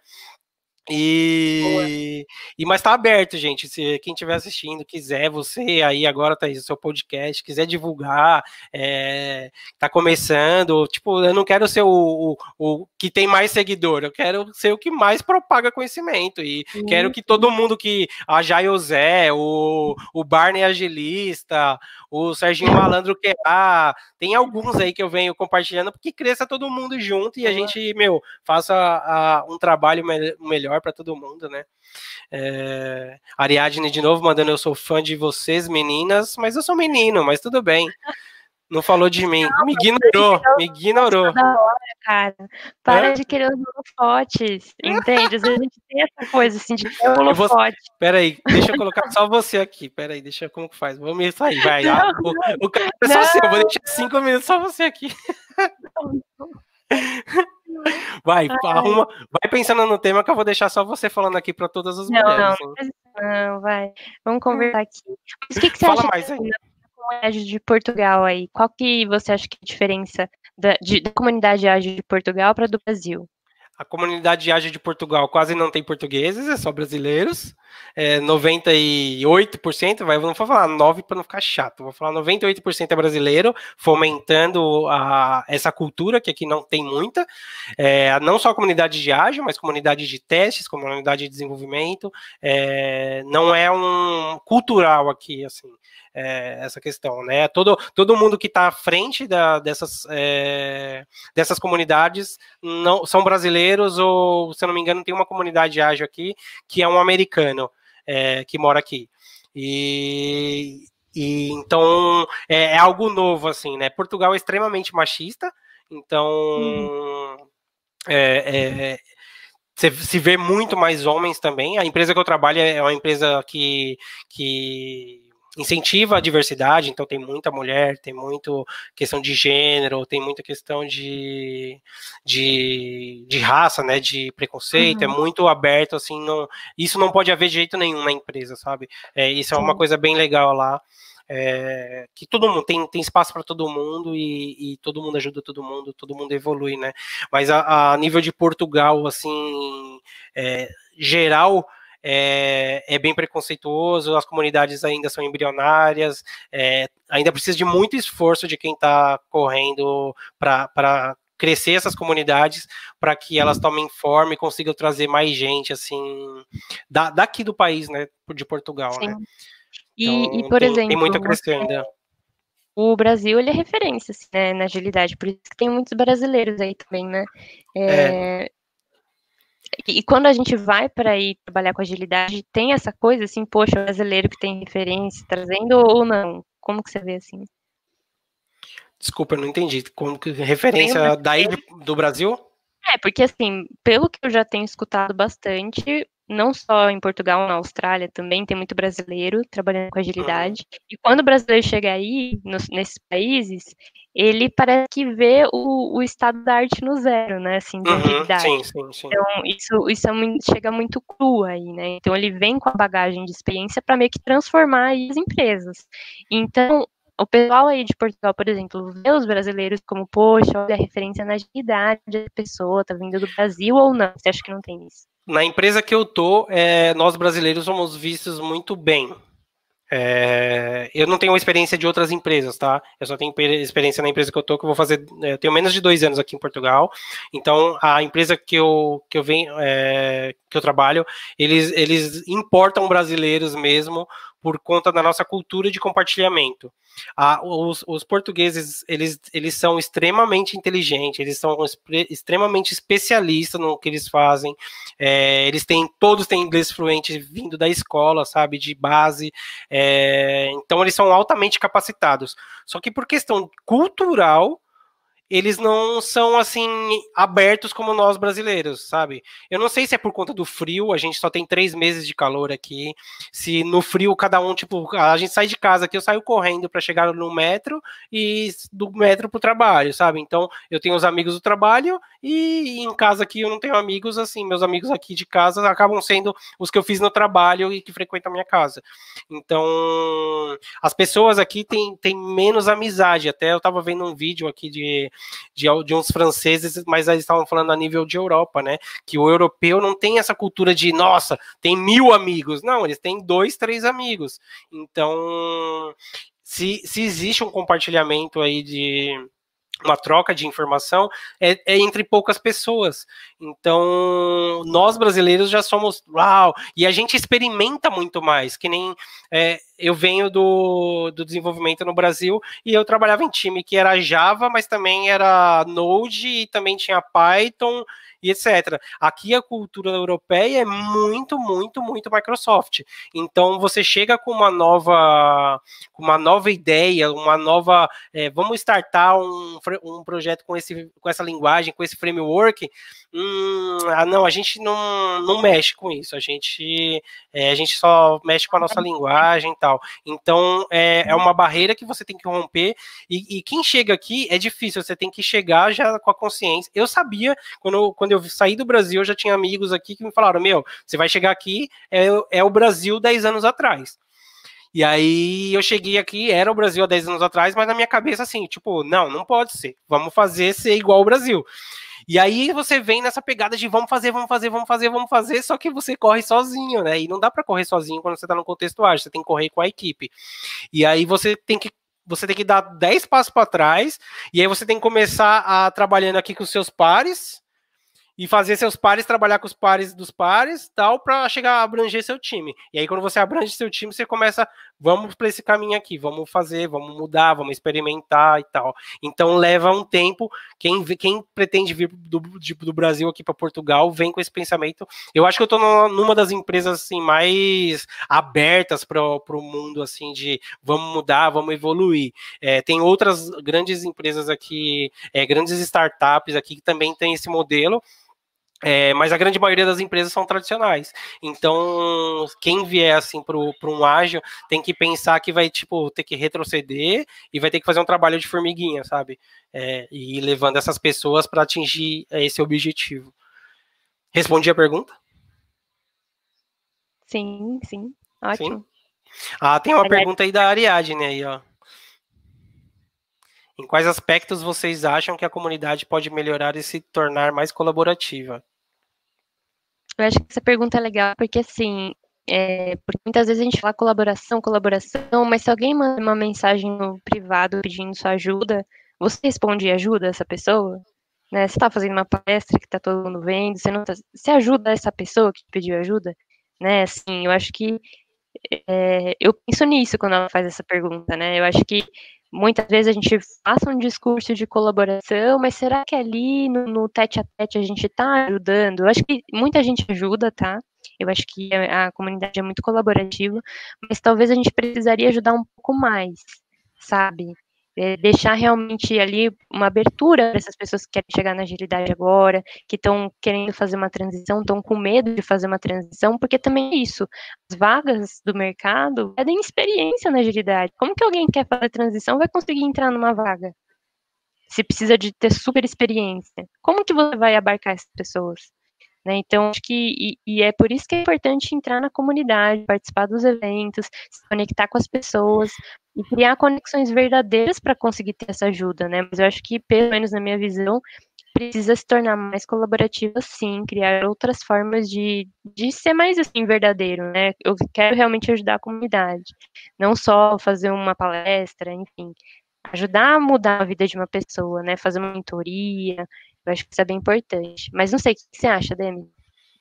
E, e mas tá aberto, gente. Se quem estiver assistindo quiser, você aí agora tá aí o seu podcast, quiser divulgar, é, tá começando. Tipo, eu não quero ser o, o, o que tem mais seguidor, eu quero ser o que mais propaga conhecimento. E uhum. quero que todo mundo que a Jaiozé, o, o Barney Agilista, o Serginho Malandro que ah, tem alguns aí que eu venho compartilhando, porque cresça todo mundo junto e a gente, meu, faça a, um trabalho me melhor para todo mundo, né? É, Ariadne de novo mandando, eu sou fã de vocês, meninas, mas eu sou menino, mas tudo bem. Não falou de mim, não, me ignorou, me ignorou. Hora, cara. Para Hã? de querer os holofotes, entende? Às vezes a gente tem essa coisa assim de ter um holofote. Vou... Peraí, deixa eu colocar só você aqui. Peraí, deixa eu como que faz. Vou me sair, vai. Não, ah, o, o cara é só seu, eu vou deixar cinco minutos só você aqui. Não, não. Vai, Ai. arruma, vai pensando no tema que eu vou deixar só você falando aqui para todas as não, mulheres. Não, hein? não, vai. Vamos conversar aqui. Mas o que, que você Fala acha mais aí. da comunidade de Portugal aí? Qual que você acha que é a diferença da, de, da comunidade ágil de Portugal para a do Brasil? A comunidade ágil de Portugal quase não tem portugueses, é só brasileiros. É noventa e oito por cento, vai, não vou falar nove para não ficar chato, vou falar noventa e oito por cento é brasileiro, fomentando a, essa cultura que aqui não tem muita. É, não só a comunidade de ágil, mas comunidade de testes, comunidade de desenvolvimento. É, não é um cultural aqui, assim. É, essa questão, né? Todo, todo mundo que está à frente da, dessas, é, dessas comunidades não são brasileiros, ou, se eu não me engano, tem uma comunidade ágil aqui que é um americano é, que mora aqui. E, e então é, é algo novo, assim, né? Portugal é extremamente machista, então uhum. é, é, Você se vê muito mais homens também. A empresa que eu trabalho é uma empresa que, que incentiva a diversidade, então tem muita mulher, tem muito questão de gênero, tem muita questão de, de, de raça, né, de preconceito, uhum. é muito aberto, assim, não, isso não pode haver de jeito nenhum na empresa, sabe? É, isso Sim. é uma coisa bem legal lá. É, que todo mundo tem, tem espaço para todo mundo e, e todo mundo ajuda todo mundo, todo mundo evolui, né? Mas a, a nível de Portugal, assim, é, geral, é, é bem preconceituoso, as comunidades ainda são embrionárias, é, ainda precisa de muito esforço de quem está correndo para crescer essas comunidades, para que elas tomem forma e consigam trazer mais gente, assim, da, daqui do país, né, de Portugal, Sim. né? E, então, e, por tem, exemplo, tem muito a crescer ainda. O Brasil, ele é referência, assim, né, na agilidade, por isso que tem muitos brasileiros aí também, né? É... É. E quando a gente vai para ir trabalhar com agilidade, tem essa coisa, assim, poxa, brasileiro que tem referência, trazendo ou não? Como que você vê, assim? Desculpa, eu não entendi. Como que referência daí do Brasil? É, porque, assim, pelo que eu já tenho escutado bastante, não só em Portugal, na Austrália também, tem muito brasileiro trabalhando com agilidade. Uhum. E quando o brasileiro chega aí, nos, nesses países, ele parece que vê o, o estado da arte no zero, né, assim, de uhum, agilidade. Sim, sim, sim. Então, isso, isso é muito, chega muito cru aí, né? Então, ele vem com a bagagem de experiência para meio que transformar aí as empresas. Então, o pessoal aí de Portugal, por exemplo, vê os brasileiros como, poxa, olha a referência na agilidade, a pessoa tá vindo do Brasil ou não? Você acha que não tem isso? Na empresa que eu tô, é, nós brasileiros somos vistos muito bem. É, eu não tenho experiência de outras empresas, tá? Eu só tenho experiência na empresa que eu tô, que eu vou fazer. Eu tenho menos de dois anos aqui em Portugal. Então, a empresa que eu, que eu venho, é, que eu trabalho, eles, eles importam brasileiros mesmo por conta da nossa cultura de compartilhamento. Ah, os, os portugueses, eles, eles são extremamente inteligentes, eles são extremamente especialistas no que eles fazem. É, eles têm, todos têm inglês fluente vindo da escola, sabe, de base. É, então, eles são altamente capacitados. Só que por questão cultural, eles não são, assim, abertos como nós brasileiros, sabe? Eu não sei se é por conta do frio, a gente só tem três meses de calor aqui, se no frio cada um, tipo, a gente sai de casa aqui, eu saio correndo para chegar no metro e do metro pro trabalho, sabe? Então, eu tenho os amigos do trabalho e em casa aqui eu não tenho amigos, assim, meus amigos aqui de casa acabam sendo os que eu fiz no trabalho e que frequentam a minha casa. Então, as pessoas aqui têm, têm menos amizade, até eu tava vendo um vídeo aqui de De, de uns franceses, mas eles estavam falando a nível de Europa, né? Que o europeu não tem essa cultura de, nossa, tem mil amigos. Não, eles têm dois, três amigos. Então, se, se existe um compartilhamento aí de uma troca de informação, é, é entre poucas pessoas. Então, nós brasileiros já somos, uau, e a gente experimenta muito mais, que nem é, eu venho do, do desenvolvimento no Brasil e eu trabalhava em time que era Java, mas também era Node e também tinha Python e etcétera. Aqui a cultura europeia é muito, muito, muito Microsoft. Então você chega com uma nova, uma nova ideia, uma nova, é, vamos startar um, um projeto com, esse, com essa linguagem, com esse framework. Hum, ah, não, a gente não, não mexe com isso. A gente, é, a gente só mexe com a nossa linguagem e tal. Então é, é uma barreira que você tem que romper. E, e quem chega aqui é difícil. Você tem que chegar já com a consciência. Eu sabia quando, quando Quando eu saí do Brasil, eu já tinha amigos aqui que me falaram, meu, você vai chegar aqui, é, é o Brasil dez anos atrás. E aí eu cheguei aqui, era o Brasil há dez anos atrás, mas na minha cabeça assim, tipo, não, não pode ser. Vamos fazer ser igual ao Brasil. E aí você vem nessa pegada de vamos fazer, vamos fazer, vamos fazer, vamos fazer, só que você corre sozinho, né? E não dá para correr sozinho quando você tá no contexto ágil, você tem que correr com a equipe. E aí você tem que você tem que dar dez passos para trás, e aí você tem que começar a trabalhando aqui com os seus pares, e fazer seus pares trabalhar com os pares dos pares, tal, para chegar a abranger seu time. E aí, quando você abrange seu time, você começa, vamos para esse caminho aqui, vamos fazer, vamos mudar, vamos experimentar e tal. Então, leva um tempo. Quem, quem pretende vir do, do Brasil aqui para Portugal, vem com esse pensamento. Eu acho que eu estou numa das empresas assim, mais abertas para o mundo, assim, de vamos mudar, vamos evoluir. É, tem outras grandes empresas aqui, é, grandes startups aqui que também tem esse modelo. É, mas a grande maioria das empresas são tradicionais. Então, quem vier assim para um ágil tem que pensar que vai tipo ter que retroceder e vai ter que fazer um trabalho de formiguinha, sabe? É, e ir levando essas pessoas para atingir esse objetivo. Respondi a pergunta? Sim, sim. Ótimo. Sim. Ah, tem uma Ariadne. Pergunta aí da Ariadne aí, ó. Em quais aspectos vocês acham que a comunidade pode melhorar e se tornar mais colaborativa? Eu acho que essa pergunta é legal, porque assim, é, porque muitas vezes a gente fala colaboração, colaboração, mas se alguém manda uma mensagem no privado pedindo sua ajuda, você responde e ajuda essa pessoa? Né? Você está fazendo uma palestra que está todo mundo vendo, você não tá, você ajuda essa pessoa que pediu ajuda? Né? Assim, eu acho que é, eu penso nisso quando ela faz essa pergunta, né? Eu acho que muitas vezes a gente passa um discurso de colaboração, mas será que ali no, no tete a tete a gente está ajudando? Eu acho que muita gente ajuda, tá? Eu acho que a, a comunidade é muito colaborativa, mas talvez a gente precisaria ajudar um pouco mais, sabe? é, deixar realmente ali uma abertura para essas pessoas que querem chegar na agilidade agora, que estão querendo fazer uma transição, estão com medo de fazer uma transição, porque também é isso, as vagas do mercado pedem experiência na agilidade. Como que alguém que quer fazer transição vai conseguir entrar numa vaga? Se precisa de ter super experiência. Como que você vai abarcar essas pessoas? Né? Então, acho que, e, e é por isso que é importante entrar na comunidade, participar dos eventos, se conectar com as pessoas e criar conexões verdadeiras para conseguir ter essa ajuda, né? Mas eu acho que, pelo menos na minha visão, precisa se tornar mais colaborativa, sim, criar outras formas de, de ser mais, assim, verdadeiro, né? Eu quero realmente ajudar a comunidade, não só fazer uma palestra, enfim, ajudar a mudar a vida de uma pessoa, né? Fazer uma mentoria, eu acho que isso é bem importante. Mas não sei, o que você acha, Demi?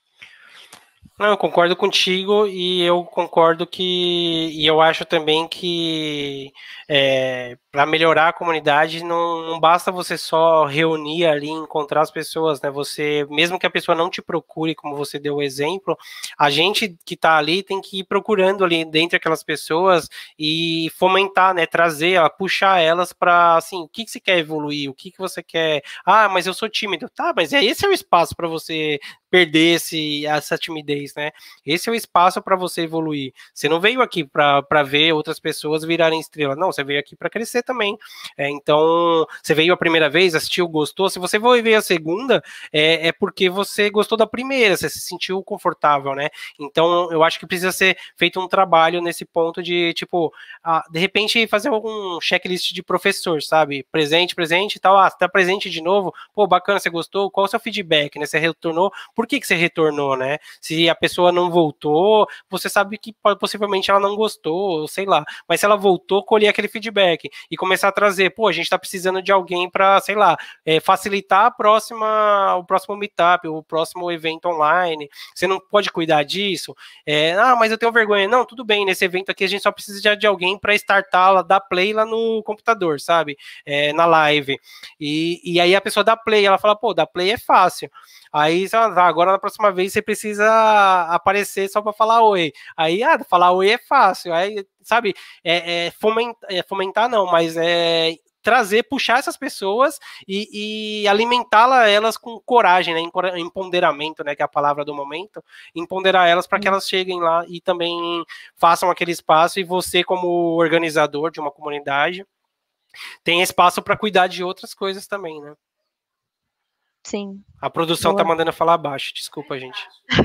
Não, eu concordo contigo e eu concordo que e eu acho também que é, para melhorar a comunidade não, não basta você só reunir ali, encontrar as pessoas, né? Você, mesmo que a pessoa não te procure, como você deu o exemplo, a gente que está ali tem que ir procurando ali dentre aquelas pessoas e fomentar, né? Trazer, ó, puxar elas para assim, o que, que você quer evoluir, o que, que você quer. Ah, mas eu sou tímido, tá? Mas é esse é o espaço para você perder esse, essa timidez, né? Esse é o espaço para você evoluir. Você não veio aqui para ver outras pessoas virarem estrela, não, você veio aqui para crescer também. É, então, você veio a primeira vez, assistiu, gostou. Se você for ver a segunda, é, é porque você gostou da primeira, você se sentiu confortável, né? Então, eu acho que precisa ser feito um trabalho nesse ponto de, tipo, ah, de repente fazer algum checklist de professor, sabe? Presente, presente e tal. Ah, você tá presente de novo? Pô, bacana, você gostou? Qual é o seu feedback, né? Você retornou? Por que, que você retornou, né? Se a pessoa não voltou, você sabe que possivelmente ela não gostou, sei lá. Mas se ela voltou, colher aquele feedback e começar a trazer, pô, a gente tá precisando de alguém para, sei lá, é, facilitar a próxima, o próximo meetup, o próximo evento online. Você não pode cuidar disso? É, ah, mas eu tenho vergonha. Não, tudo bem, nesse evento aqui a gente só precisa de alguém para startar, dar play lá no computador, sabe? É, na live. E, e aí a pessoa dá play, ela fala, pô, dar play é fácil. Aí, agora na próxima vez você precisa aparecer só para falar oi. Aí, ah, falar oi é fácil. Aí, sabe, é, é, fomentar, é fomentar não, mas é trazer, puxar essas pessoas e, e alimentá-las elas com coragem, né, empoderamento, né, que é a palavra do momento, empoderar elas para que elas cheguem lá e também façam aquele espaço e você, como organizador de uma comunidade, tem espaço para cuidar de outras coisas também, né? Sim. A produção Boa. Tá mandando eu falar baixo, desculpa, gente.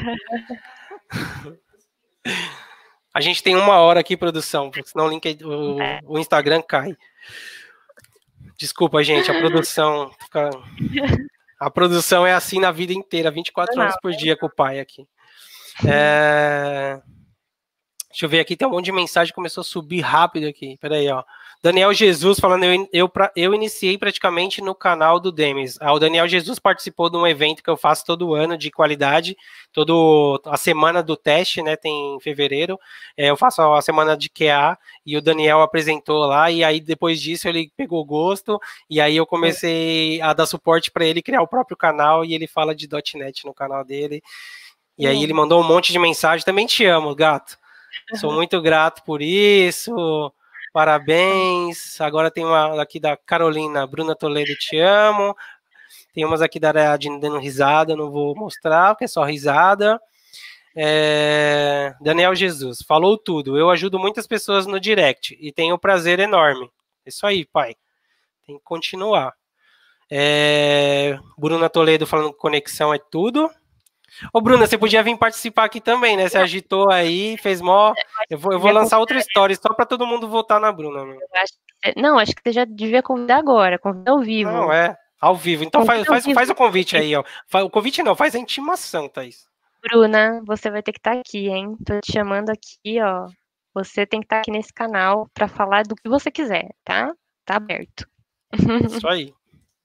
A gente tem uma hora aqui, produção, porque senão o, link, o, o Instagram cai. Desculpa, gente, a produção fica... A produção é assim na vida inteira, vinte e quatro horas por dia com o pai aqui. É... Deixa eu ver aqui, tem um monte de mensagem que começou a subir rápido aqui. Peraí, ó. Daniel Jesus falando, eu, eu, eu iniciei praticamente no canal do Demis. Ah, o Daniel Jesus participou de um evento que eu faço todo ano de qualidade, todo a semana do teste, né? Tem em fevereiro. É, eu faço a semana de Q A e o Daniel apresentou lá. E aí depois disso ele pegou gosto e aí eu comecei a dar suporte para ele criar o próprio canal e ele fala de .NET no canal dele. E aí ele mandou um monte de mensagem. Também te amo, gato. Sou muito grato por isso. Parabéns. Agora tem uma aqui da Carolina, Bruna Toledo, te amo. Tem umas aqui da Ariadne dando risada, não vou mostrar, porque é só risada. É... Daniel Jesus, falou tudo. Eu ajudo muitas pessoas no direct e tenho um prazer enorme. Isso aí, pai. Tem que continuar. É... Bruna Toledo falando que conexão é tudo. Ô, Bruna, você podia vir participar aqui também, né? Você agitou aí, fez mó... Eu vou, eu vou lançar outra story só para todo mundo votar na Bruna. Né? Acho que, não, acho que você já devia convidar agora, convidar ao vivo. Não, é, ao vivo. Então faz, faz, faz o convite aí, ó. O convite não, faz a intimação, Thaís. Bruna, você vai ter que estar aqui, hein? Tô te chamando aqui, ó. Você tem que estar aqui nesse canal para falar do que você quiser, tá? Tá aberto. Isso aí.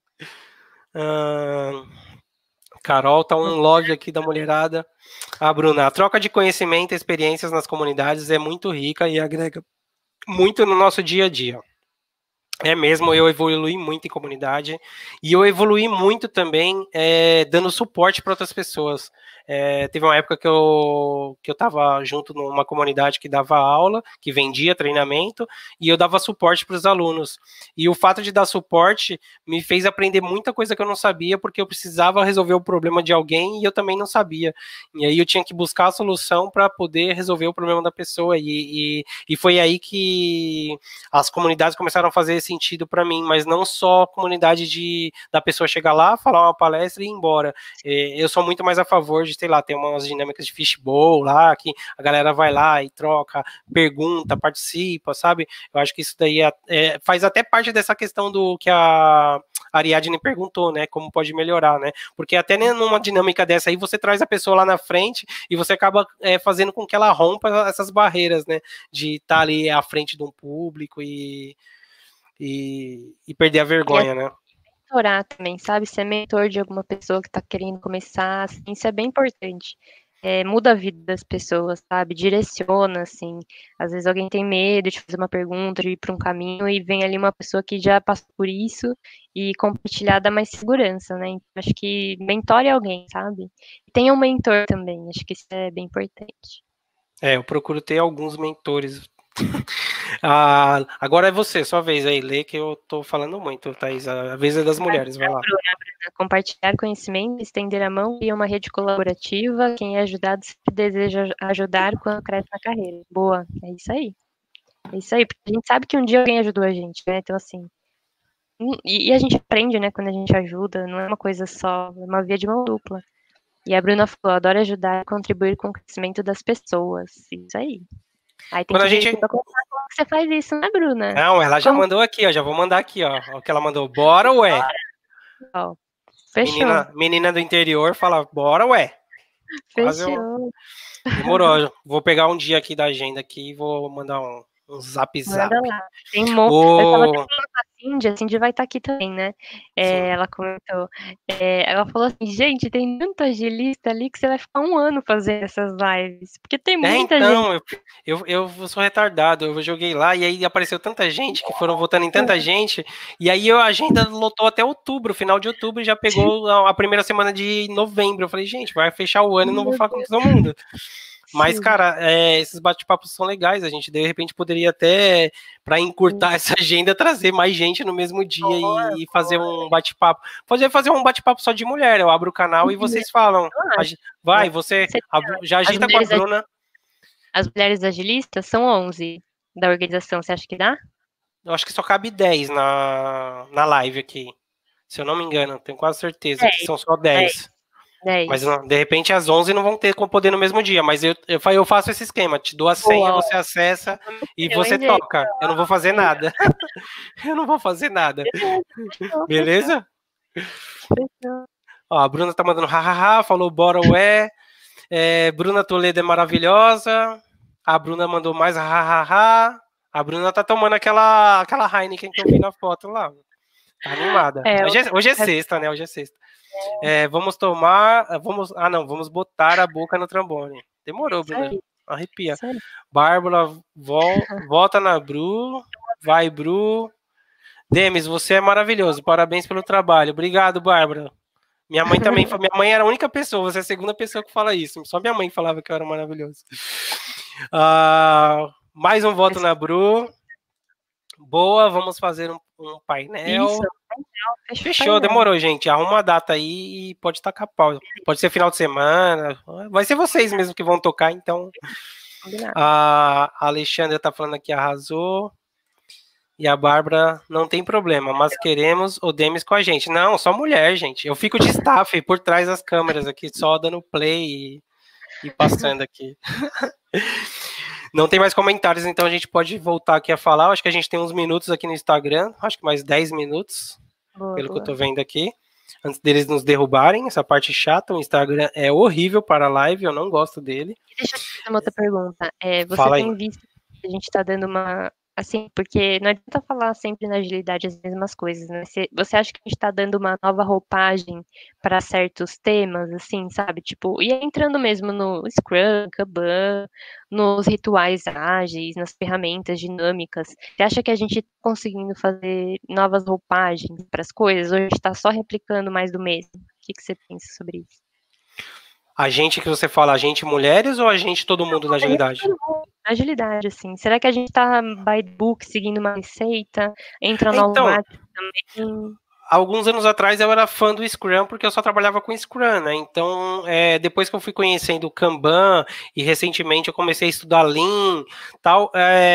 Hum... Carol, tá um love aqui da mulherada. Ah, Bruna, a troca de conhecimento e experiências nas comunidades é muito rica e agrega muito no nosso dia a dia. É mesmo, eu evolui muito em comunidade e eu evolui muito também é, dando suporte para outras pessoas. É, teve uma época que eu, que eu estava junto numa comunidade que dava aula, que vendia treinamento, e eu dava suporte para os alunos. E o fato de dar suporte me fez aprender muita coisa que eu não sabia, porque eu precisava resolver o problema de alguém e eu também não sabia. E aí eu tinha que buscar a solução para poder resolver o problema da pessoa. E, e, e foi aí que as comunidades começaram a fazer sentido para mim, mas não só comunidade de da pessoa chegar lá, falar uma palestra e ir embora. Eu sou muito mais a favor de, sei lá, ter umas dinâmicas de fishbowl lá, que a galera vai lá e troca, pergunta, participa, sabe? Eu acho que isso daí é, é, faz até parte dessa questão do que a Ariadne perguntou, né? Como pode melhorar, né? Porque até numa dinâmica dessa aí, você traz a pessoa lá na frente e você acaba é, fazendo com que ela rompa essas barreiras, né? De estar tá ali à frente de um público e, e, e perder a vergonha, né? Mentorar também, sabe? Ser mentor de alguma pessoa que tá querendo começar, assim, isso é bem importante. É, muda a vida das pessoas, sabe? Direciona, assim. Às vezes alguém tem medo de fazer uma pergunta, de ir para um caminho, e vem ali uma pessoa que já passou por isso e compartilhar dá mais segurança, né? Então, acho que mentore alguém, sabe? E tenha um mentor também, acho que isso é bem importante. É, eu procuro ter alguns mentores. Ah, agora é você, sua vez aí, lê que eu tô falando muito, Thaís. A vez é das mulheres, vai lá. Compartilhar conhecimento, estender a mão e uma rede colaborativa. Quem é ajudado sempre deseja ajudar quando cresce na carreira. Boa, é isso aí. É isso aí, porque a gente sabe que um dia alguém ajudou a gente, né? Então, assim. E, e a gente aprende, né, quando a gente ajuda, não é uma coisa só, é uma via de mão dupla. E a Bruna falou: adoro ajudar e contribuir com o crescimento das pessoas. Isso aí. Aí tem Quando que a gente... pra contar como que você faz isso, né, Bruna? Não, ela já como... mandou aqui, ó. Já vou mandar aqui, ó. O que ela mandou. Bora, ué. Ó, fechou. Menina, menina do interior fala, bora, ué. Fechou. Um... Demorou. Vou pegar um dia aqui da agenda aqui e vou mandar um, um zap zap. Manda lá. Tem um monte. O... Eu tava até falando com a Cindy, a Cindy vai estar aqui também, né? É, ela comentou. É, ela falou assim, gente, tem tanto agilista ali que você vai ficar um ano fazendo essas lives. Porque tem muita é, então, gente. Eu, eu, eu sou retardado, eu joguei lá e aí apareceu tanta gente, que foram votando em tanta gente, e aí a agenda lotou até outubro, final de outubro, e já pegou a primeira semana de novembro. Eu falei, gente, vai fechar o ano e não vou falar com todo mundo. Mas, cara, é, esses bate-papos são legais. A gente, de repente, poderia até, para encurtar essa agenda, trazer mais gente no mesmo dia boa, e, e fazer boa. um bate-papo. Poderia fazer um bate-papo só de mulher. Eu abro o canal e vocês falam. Vai, você já agita com a Bruna. As mulheres agilistas são onze da organização. Você acha que dá? Eu acho que só cabe dez na, na live aqui. Se eu não me engano, tenho quase certeza dez, que são só dez. dez. Mas de repente às onze não vão ter como poder no mesmo dia, mas eu, eu, eu faço esse esquema, te dou a senha, Boa. Você acessa e você eu toca. Jeito. Eu não vou fazer nada. Eu não vou fazer nada. Beleza? Ó, a Bruna tá mandando hahaha, falou bora ué. É, Bruna Toledo é maravilhosa. A Bruna mandou mais hahaha. A Bruna tá tomando aquela, aquela Heineken que eu vi na foto lá. Tá animada. É, hoje, é, hoje é sexta, né? Hoje é sexta. É, vamos tomar, vamos, ah não, vamos botar a boca no trombone. Demorou, Bruna. Arrepia. Sério? Bárbara, vol, volta na Bru, vai Bru. Demis, você é maravilhoso, parabéns pelo trabalho. Obrigado, Bárbara. Minha mãe também, minha mãe era a única pessoa, você é a segunda pessoa que fala isso. Só minha mãe falava que eu era maravilhoso. Uh, mais um voto na Bru. Boa, vamos fazer um, um painel. Isso. Fechou, demorou, gente. Arruma uma data aí e pode tacar pau. Pode ser final de semana. Vai ser vocês mesmo que vão tocar, então. A Alexandra tá falando aqui, arrasou. E a Bárbara, não tem problema, mas queremos o Demis com a gente. Não, só mulher, gente. Eu fico de staff por trás das câmeras aqui, só dando play e, e passando aqui. Não tem mais comentários, então a gente pode voltar aqui a falar. Acho que a gente tem uns minutos aqui no Instagram. Acho que mais dez minutos, boa, pelo boa. que eu tô vendo aqui. Antes deles nos derrubarem, essa parte chata. O Instagram é horrível para a live, eu não gosto dele. Deixa eu te fazer uma outra pergunta. É, você Fala tem aí. visto que a gente tá dando uma... Assim, porque não adianta falar sempre na agilidade as mesmas coisas, né? Você, você acha que a gente está dando uma nova roupagem para certos temas, assim, sabe? Tipo, e entrando mesmo no Scrum, Kanban, nos rituais ágeis, nas ferramentas dinâmicas. Você acha que a gente está conseguindo fazer novas roupagens para as coisas, ou a gente está só replicando mais do mesmo? O que, que você pensa sobre isso? A gente que você fala, a gente mulheres ou a gente todo mundo na agilidade? Agilidade, assim. Será que a gente tá by the book, seguindo uma receita? Entra no Então, automático também? alguns anos atrás eu era fã do Scrum porque eu só trabalhava com Scrum, né? Então, é, depois que eu fui conhecendo o Kanban e recentemente eu comecei a estudar Lean, tal,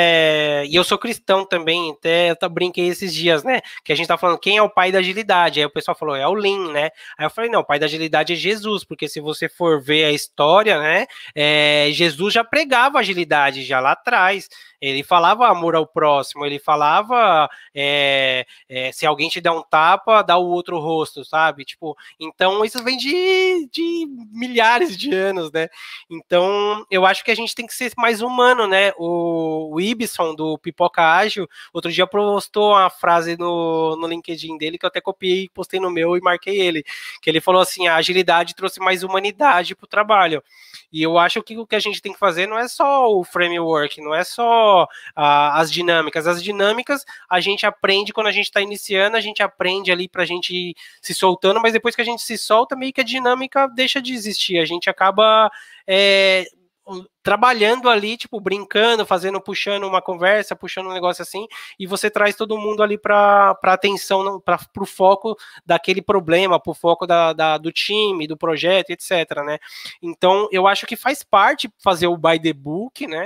é, e eu sou cristão também, até eu brinquei esses dias, né? Que a gente tá falando quem é o pai da agilidade. Aí o pessoal falou, é o Lean, né? Aí eu falei, não, o pai da agilidade é Jesus, porque se você for ver a história, né? É, Jesus já pregava agilidade já lá atrás. Ele falava amor ao próximo, ele falava é, é, se alguém te der um tapa, dá o outro rosto, sabe? Tipo, então isso vem de, de milhares de anos, né? Então eu acho que a gente tem que ser mais humano, né? O, o Ibson do Pipoca Ágil, outro dia postou uma frase no, no LinkedIn dele que eu até copiei, postei no meu e marquei ele, que ele falou assim: a agilidade trouxe mais humanidade para o trabalho. E eu acho que o que a gente tem que fazer não é só o framework, não é só ah, as dinâmicas. As dinâmicas a gente aprende quando a gente está iniciando, a gente aprende ali para a gente ir se soltando, mas depois que a gente se solta, meio que a dinâmica deixa de existir. A gente acaba é, trabalhando ali, tipo, brincando, fazendo, puxando uma conversa, puxando um negócio assim, e você traz todo mundo ali para atenção, para o foco daquele problema, para o foco da, da, do time, do projeto, etc, né? Então, eu acho que faz parte fazer o by the book, né?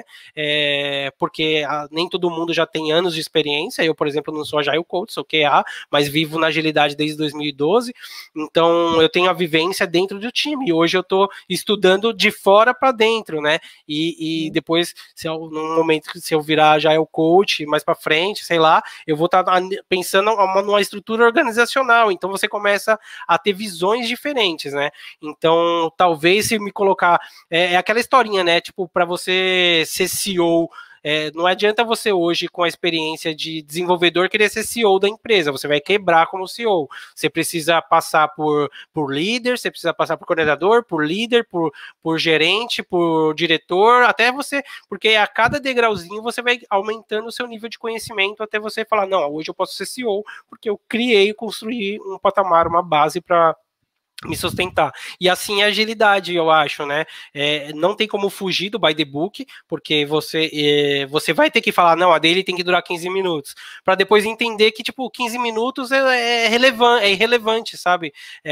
É, porque a, nem todo mundo já tem anos de experiência. Eu, por exemplo, não sou Agile Coach, sou Q A, mas vivo na agilidade desde dois mil e doze, então eu tenho a vivência dentro do time, e hoje eu estou estudando de fora para dentro, né? E, e depois, se eu, no momento que se eu virar já é o coach, mais para frente, sei lá, eu vou estar tá pensando numa, numa estrutura organizacional. Então você começa a ter visões diferentes, né? Então, talvez se me colocar. É, é aquela historinha, né? Tipo, para você ser C E O. É, não adianta você hoje, com a experiência de desenvolvedor, querer ser C E O da empresa. Você vai quebrar como C E O. Você precisa passar por, por líder, você precisa passar por coordenador, por líder, por, por gerente, por diretor, até você, porque a cada degrauzinho você vai aumentando o seu nível de conhecimento até você falar, não, hoje eu posso ser C E O, porque eu criei, construí um patamar, uma base para me sustentar. E assim é a agilidade, eu acho, né? É, não tem como fugir do by the book, porque você, é, você vai ter que falar, não, a dele tem que durar quinze minutos, para depois entender que, tipo, quinze minutos é, é, relevante, é irrelevante, sabe?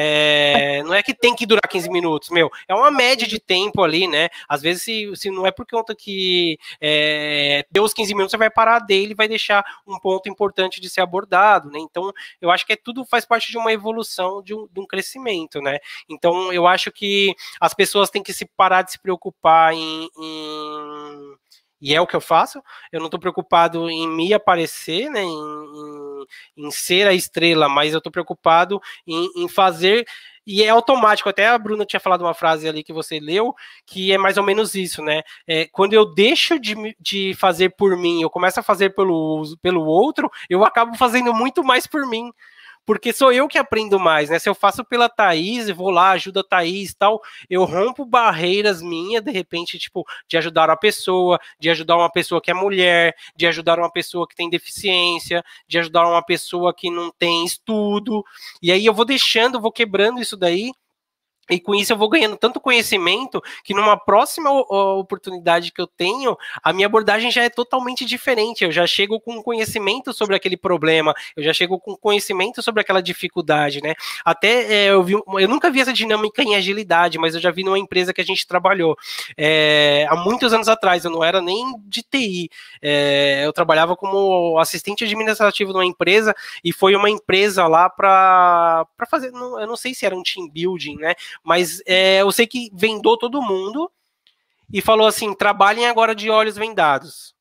É, não é que tem que durar quinze minutos, meu, é uma média de tempo ali, né? Às vezes, se, se não é por conta que é, deu os quinze minutos, você vai parar dele e vai deixar um ponto importante de ser abordado, né? Então, eu acho que é, tudo faz parte de uma evolução, de um, de um crescimento, né? Então eu acho que as pessoas têm que se parar de se preocupar em, em... e é o que eu faço, eu não estou preocupado em me aparecer, né, em, em, em ser a estrela, mas eu estou preocupado em, em fazer, e é automático, até a Bruna tinha falado uma frase ali que você leu, que é mais ou menos isso, né, é, quando eu deixo de, de fazer por mim, eu começo a fazer pelo, pelo outro, eu acabo fazendo muito mais por mim, porque sou eu que aprendo mais, né? Se eu faço pela Thaís, vou lá, ajudo a Thaís e tal, eu rompo barreiras minhas, de repente, tipo, de ajudar uma pessoa, de ajudar uma pessoa que é mulher, de ajudar uma pessoa que tem deficiência, de ajudar uma pessoa que não tem estudo, e aí eu vou deixando, vou quebrando isso daí, e com isso eu vou ganhando tanto conhecimento que numa próxima oportunidade que eu tenho, a minha abordagem já é totalmente diferente. Eu já chego com conhecimento sobre aquele problema, eu já chego com conhecimento sobre aquela dificuldade, né? Até é, eu vi, eu nunca vi essa dinâmica em agilidade, mas eu já vi numa empresa que a gente trabalhou é, há muitos anos atrás. Eu não era nem de T I, é, eu trabalhava como assistente administrativo numa empresa e foi uma empresa lá para fazer, eu não sei se era um team building, né? Mas é, eu sei que vendou todo mundo e falou assim, trabalhem agora de olhos vendados.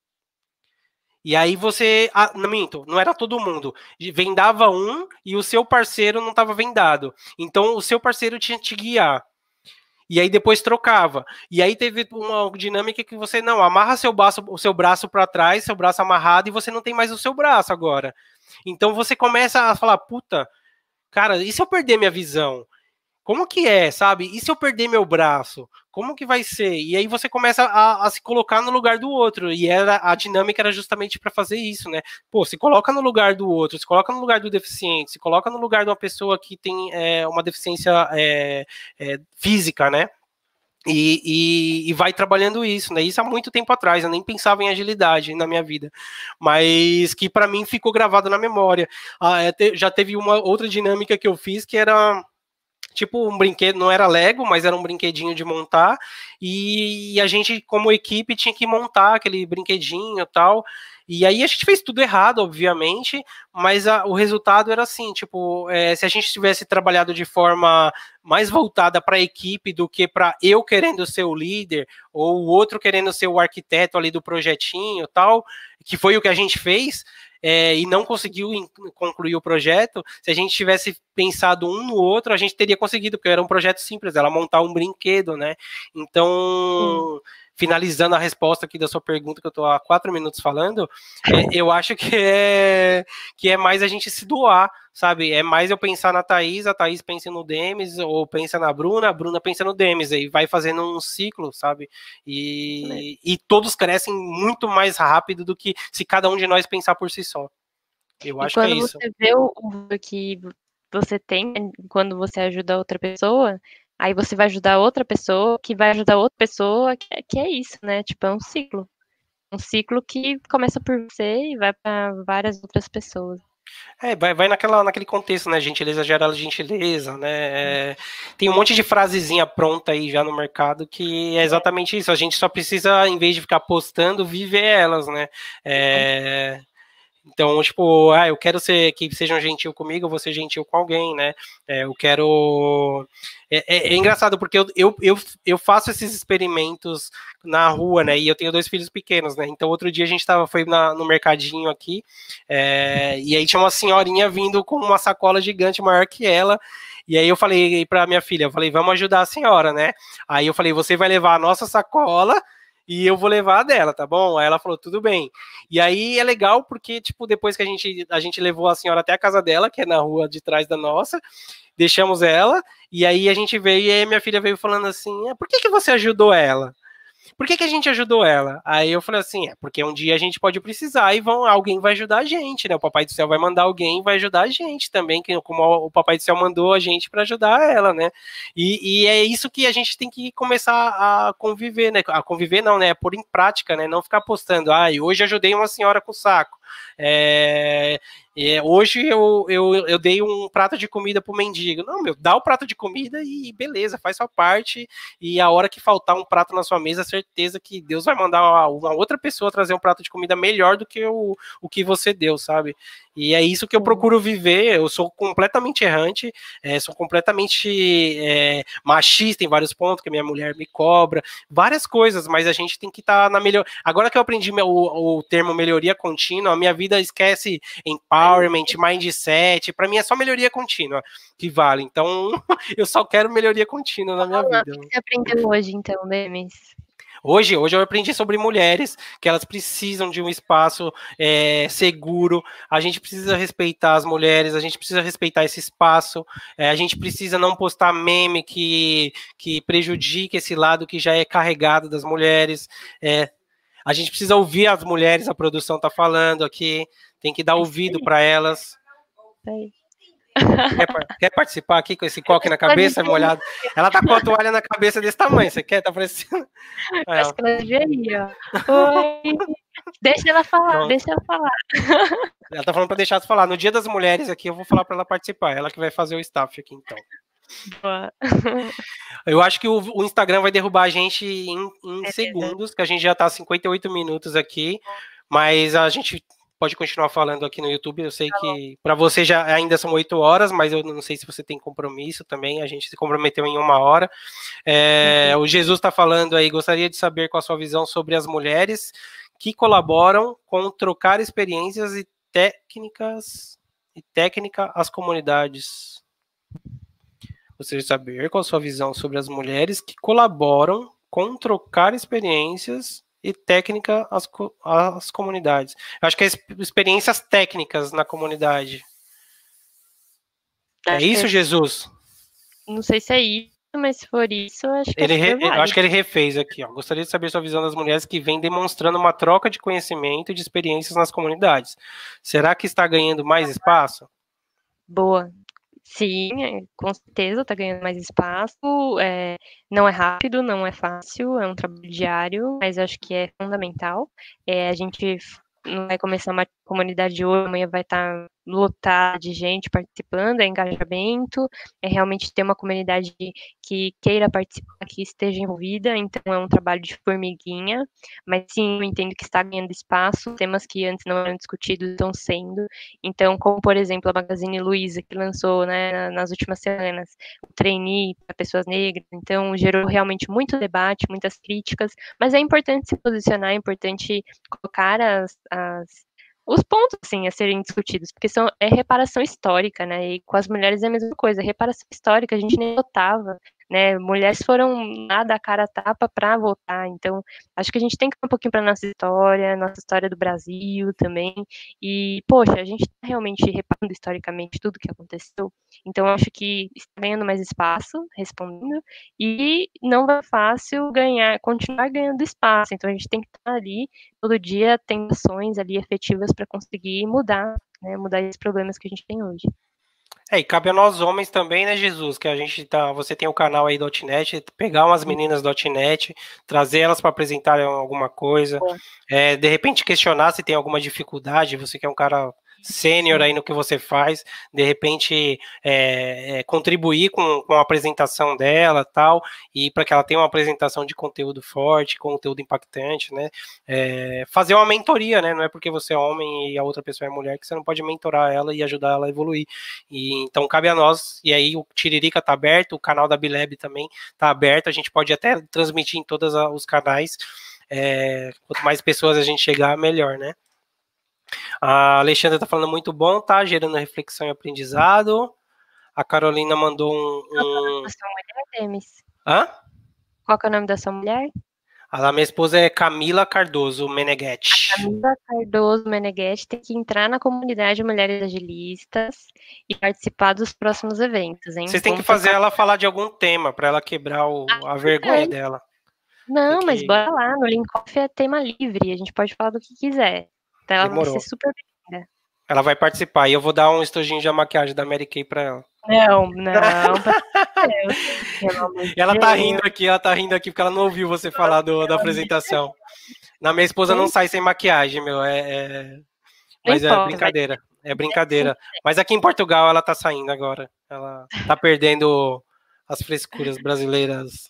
E aí você, ah, não minto, não era todo mundo, vendava um e o seu parceiro não estava vendado. Então o seu parceiro tinha que te guiar. e aí depois trocava. E aí teve uma dinâmica que você não amarra seu braço, o seu braço para trás, seu braço amarrado, e você não tem mais o seu braço agora. Então você começa a falar, puta, cara, e se eu perder minha visão? Como que é, sabe? E se eu perder meu braço? Como que vai ser? E aí você começa a, a se colocar no lugar do outro. E era, a dinâmica era justamente para fazer isso, né? Pô, se coloca no lugar do outro, se coloca no lugar do deficiente, se coloca no lugar de uma pessoa que tem é, uma deficiência é, é, física, né? E, e, e vai trabalhando isso, né? Isso há muito tempo atrás, eu nem pensava em agilidade na minha vida, mas que para mim ficou gravado na memória. Ah, é, te, já teve uma outra dinâmica que eu fiz que era tipo um brinquedo, não era Lego, mas era um brinquedinho de montar, e, e a gente, como equipe, tinha que montar aquele brinquedinho e tal, e aí a gente fez tudo errado, obviamente, mas a, o resultado era assim, tipo, é, se a gente tivesse trabalhado de forma mais voltada para a equipe do que para eu querendo ser o líder, ou o outro querendo ser o arquiteto ali do projetinho e tal, que foi o que a gente fez, É, e não conseguiu concluir o projeto, se a gente tivesse pensado um no outro, a gente teria conseguido, porque era um projeto simples, ela montar um brinquedo, né? Então, hum. finalizando a resposta aqui da sua pergunta, que eu estou há quatro minutos falando, é, eu acho que é, que é mais a gente se doar, sabe? É mais eu pensar na Thaís, a Thaís pensa no Demis, ou pensa na Bruna, a Bruna pensa no Demis, aí vai fazendo um ciclo, sabe? E, e todos crescem muito mais rápido do que se cada um de nós pensar por si só. Eu e acho que é isso. Quando você vê o que você tem, quando você ajuda outra pessoa, aí você vai ajudar outra pessoa, que vai ajudar outra pessoa, que é, que é isso, né? Tipo, é um ciclo. Um ciclo que começa por você e vai para várias outras pessoas. É, vai, vai naquela, naquele contexto, né? Gentileza gera gentileza, né? É, tem um monte de frasezinha pronta aí já no mercado que é exatamente isso. A gente só precisa, em vez de ficar postando, viver elas, né? É, então, tipo, ah, eu quero ser que sejam gentil comigo, eu vou ser gentil com alguém, né? É, eu quero. É, é, é engraçado porque eu, eu, eu, eu faço esses experimentos na rua, né? E eu tenho dois filhos pequenos, né? Então, outro dia a gente tava, foi na, no mercadinho aqui, é, e aí tinha uma senhorinha vindo com uma sacola gigante maior que ela. E aí eu falei pra minha filha, eu falei, vamos ajudar a senhora, né? Aí eu falei, você vai levar a nossa sacola e eu vou levar a dela, tá bom? Aí ela falou, tudo bem. E aí é legal porque, tipo, depois que a gente, a gente levou a senhora até a casa dela, que é na rua de trás da nossa, deixamos ela, e aí a gente veio, e aí minha filha veio falando assim, ah, por que que você ajudou ela? Por que que a gente ajudou ela? Aí eu falei assim, é porque um dia a gente pode precisar e vão, alguém vai ajudar a gente, né? O Papai do Céu vai mandar alguém e vai ajudar a gente também, que, como o Papai do Céu mandou a gente para ajudar ela, né? E, e é isso que a gente tem que começar a conviver, né? A conviver não, né? Pôr em prática, né? Não ficar postando, ah, hoje ajudei uma senhora com saco. É, é, hoje eu, eu, eu dei um prato de comida pro mendigo. Não, meu, dá o prato de comida e beleza, faz sua parte. E a hora que faltar um prato na sua mesa, certeza que Deus vai mandar uma, uma outra pessoa trazer um prato de comida melhor do que o, o que você deu, sabe? E é isso que eu procuro viver. Eu sou completamente errante, é, sou completamente é, machista em vários pontos, que a minha mulher me cobra, várias coisas, mas a gente tem que estar tá na melhor. Agora que eu aprendi o, o termo melhoria contínua, a minha vida esquece empowerment, mindset, para mim é só melhoria contínua que vale. Então, eu só quero melhoria contínua na minha Olá, vida. O que você aprendeu hoje, então, Demis? Hoje, hoje eu aprendi sobre mulheres, que elas precisam de um espaço é, seguro, a gente precisa respeitar as mulheres, a gente precisa respeitar esse espaço, é, a gente precisa não postar meme que, que prejudique esse lado que já é carregado das mulheres, é, a gente precisa ouvir as mulheres, a produção está falando aqui, tem que dar ouvido para elas. Quer, quer participar aqui com esse coque na cabeça, molhado? Ela tá com a toalha na cabeça desse tamanho, você quer? Tá parecendo... Aí, acho que ela deveria. Oi, deixa ela falar, Pronto. deixa ela falar. Ela tá falando pra deixar de falar. No Dia das Mulheres aqui, eu vou falar pra ela participar. Ela que vai fazer o staff aqui, então. Boa. Eu acho que o, o Instagram vai derrubar a gente em, em segundos, que a gente já tá cinquenta e oito minutos aqui, mas a gente pode continuar falando aqui no YouTube. Eu sei que para você já ainda são oito horas, mas eu não sei se você tem compromisso também. A gente se comprometeu em uma hora. É, o Jesus está falando aí, gostaria de saber qual a sua visão sobre as mulheres que colaboram com trocar experiências e técnicas e técnica às comunidades. Gostaria de saber qual a sua visão sobre as mulheres que colaboram com trocar experiências e técnica às, às comunidades. Eu acho que é experiências técnicas na comunidade. É Acho que isso, é- Jesus? Não sei se é isso, mas se for isso, eu acho que Ele é re- super eu acho válido. que ele refez aqui, ó. Gostaria de saber sua visão das mulheres que vêm demonstrando uma troca de conhecimento e de experiências nas comunidades. Será que está ganhando mais espaço? Boa. Sim, é, com certeza está ganhando mais espaço. É, não é rápido, não é fácil, é um trabalho diário, mas acho que é fundamental. É, a gente não vai começar uma comunidade hoje, amanhã vai estar lotada de gente participando, é engajamento, é realmente ter uma comunidade que queira participar, que esteja envolvida, então é um trabalho de formiguinha, mas sim, eu entendo que está ganhando espaço, temas que antes não eram discutidos estão sendo, então, como por exemplo a Magazine Luiza, que lançou, né, nas últimas semanas, o trainee para pessoas negras, então gerou realmente muito debate, muitas críticas, mas é importante se posicionar, é importante colocar as, as os pontos, assim, a serem discutidos, porque são, é reparação histórica, né, e com as mulheres é a mesma coisa, reparação histórica, a gente nem votava, né, mulheres foram nada a cara a tapa para votar, então, acho que a gente tem que ir um pouquinho para nossa história, nossa história do Brasil também, e, poxa, a gente está realmente reparando historicamente tudo que aconteceu, então acho que está ganhando mais espaço, respondendo, e não vai fácil ganhar, continuar ganhando espaço, então a gente tem que estar ali todo dia tem ações ali efetivas para conseguir mudar, né, mudar esses problemas que a gente tem hoje. É, e cabe a nós homens também, né, Jesus? Que a gente tá. Você tem o canal aí do .net, pegar umas meninas do .net, trazer elas para apresentarem alguma coisa, é, de repente questionar se tem alguma dificuldade, você que é um cara sênior aí no que você faz, de repente é, é, contribuir com, com a apresentação dela tal, e para que ela tenha uma apresentação de conteúdo forte, conteúdo impactante, né? É, fazer uma mentoria, né? Não é porque você é homem e a outra pessoa é mulher que você não pode mentorar ela e ajudar ela a evoluir. E, então cabe a nós, e aí o Tiririca tá aberto, o canal da Bileb também tá aberto, a gente pode até transmitir em todos os canais. É, quanto mais pessoas a gente chegar, melhor, né? A Alexandra tá falando muito bom, tá? Gerando reflexão e aprendizado. A Carolina mandou um. Qual que é o nome um... da sua mulher, Demis? Hã? Qual que é o nome da sua mulher? A minha esposa é Camila Cardoso Meneghetti. Camila Cardoso Meneghetti tem que entrar na comunidade Mulheres Agilistas e participar dos próximos eventos, hein? Vocês têm que Vamos fazer trocar. ela falar de algum tema para ela quebrar o, a vergonha dela. Tem Não, mas que. bora lá, no Link Off é tema livre, a gente pode falar do que quiser. Então ela vai ser Demorou. super bem-vinda. Ela vai participar e eu vou dar um estojinho de maquiagem da Mary Kay pra ela. Não, não, pelo Deus, pelo amor de Ela tá rindo Deus. aqui, ela tá rindo aqui porque ela não ouviu você falar do, da apresentação. Na minha esposa não sai sem maquiagem, meu. É, é... Não Mas é importa, vai brincadeira. É sim. brincadeira. Mas aqui em Portugal ela tá saindo agora. Ela tá perdendo as frescuras brasileiras.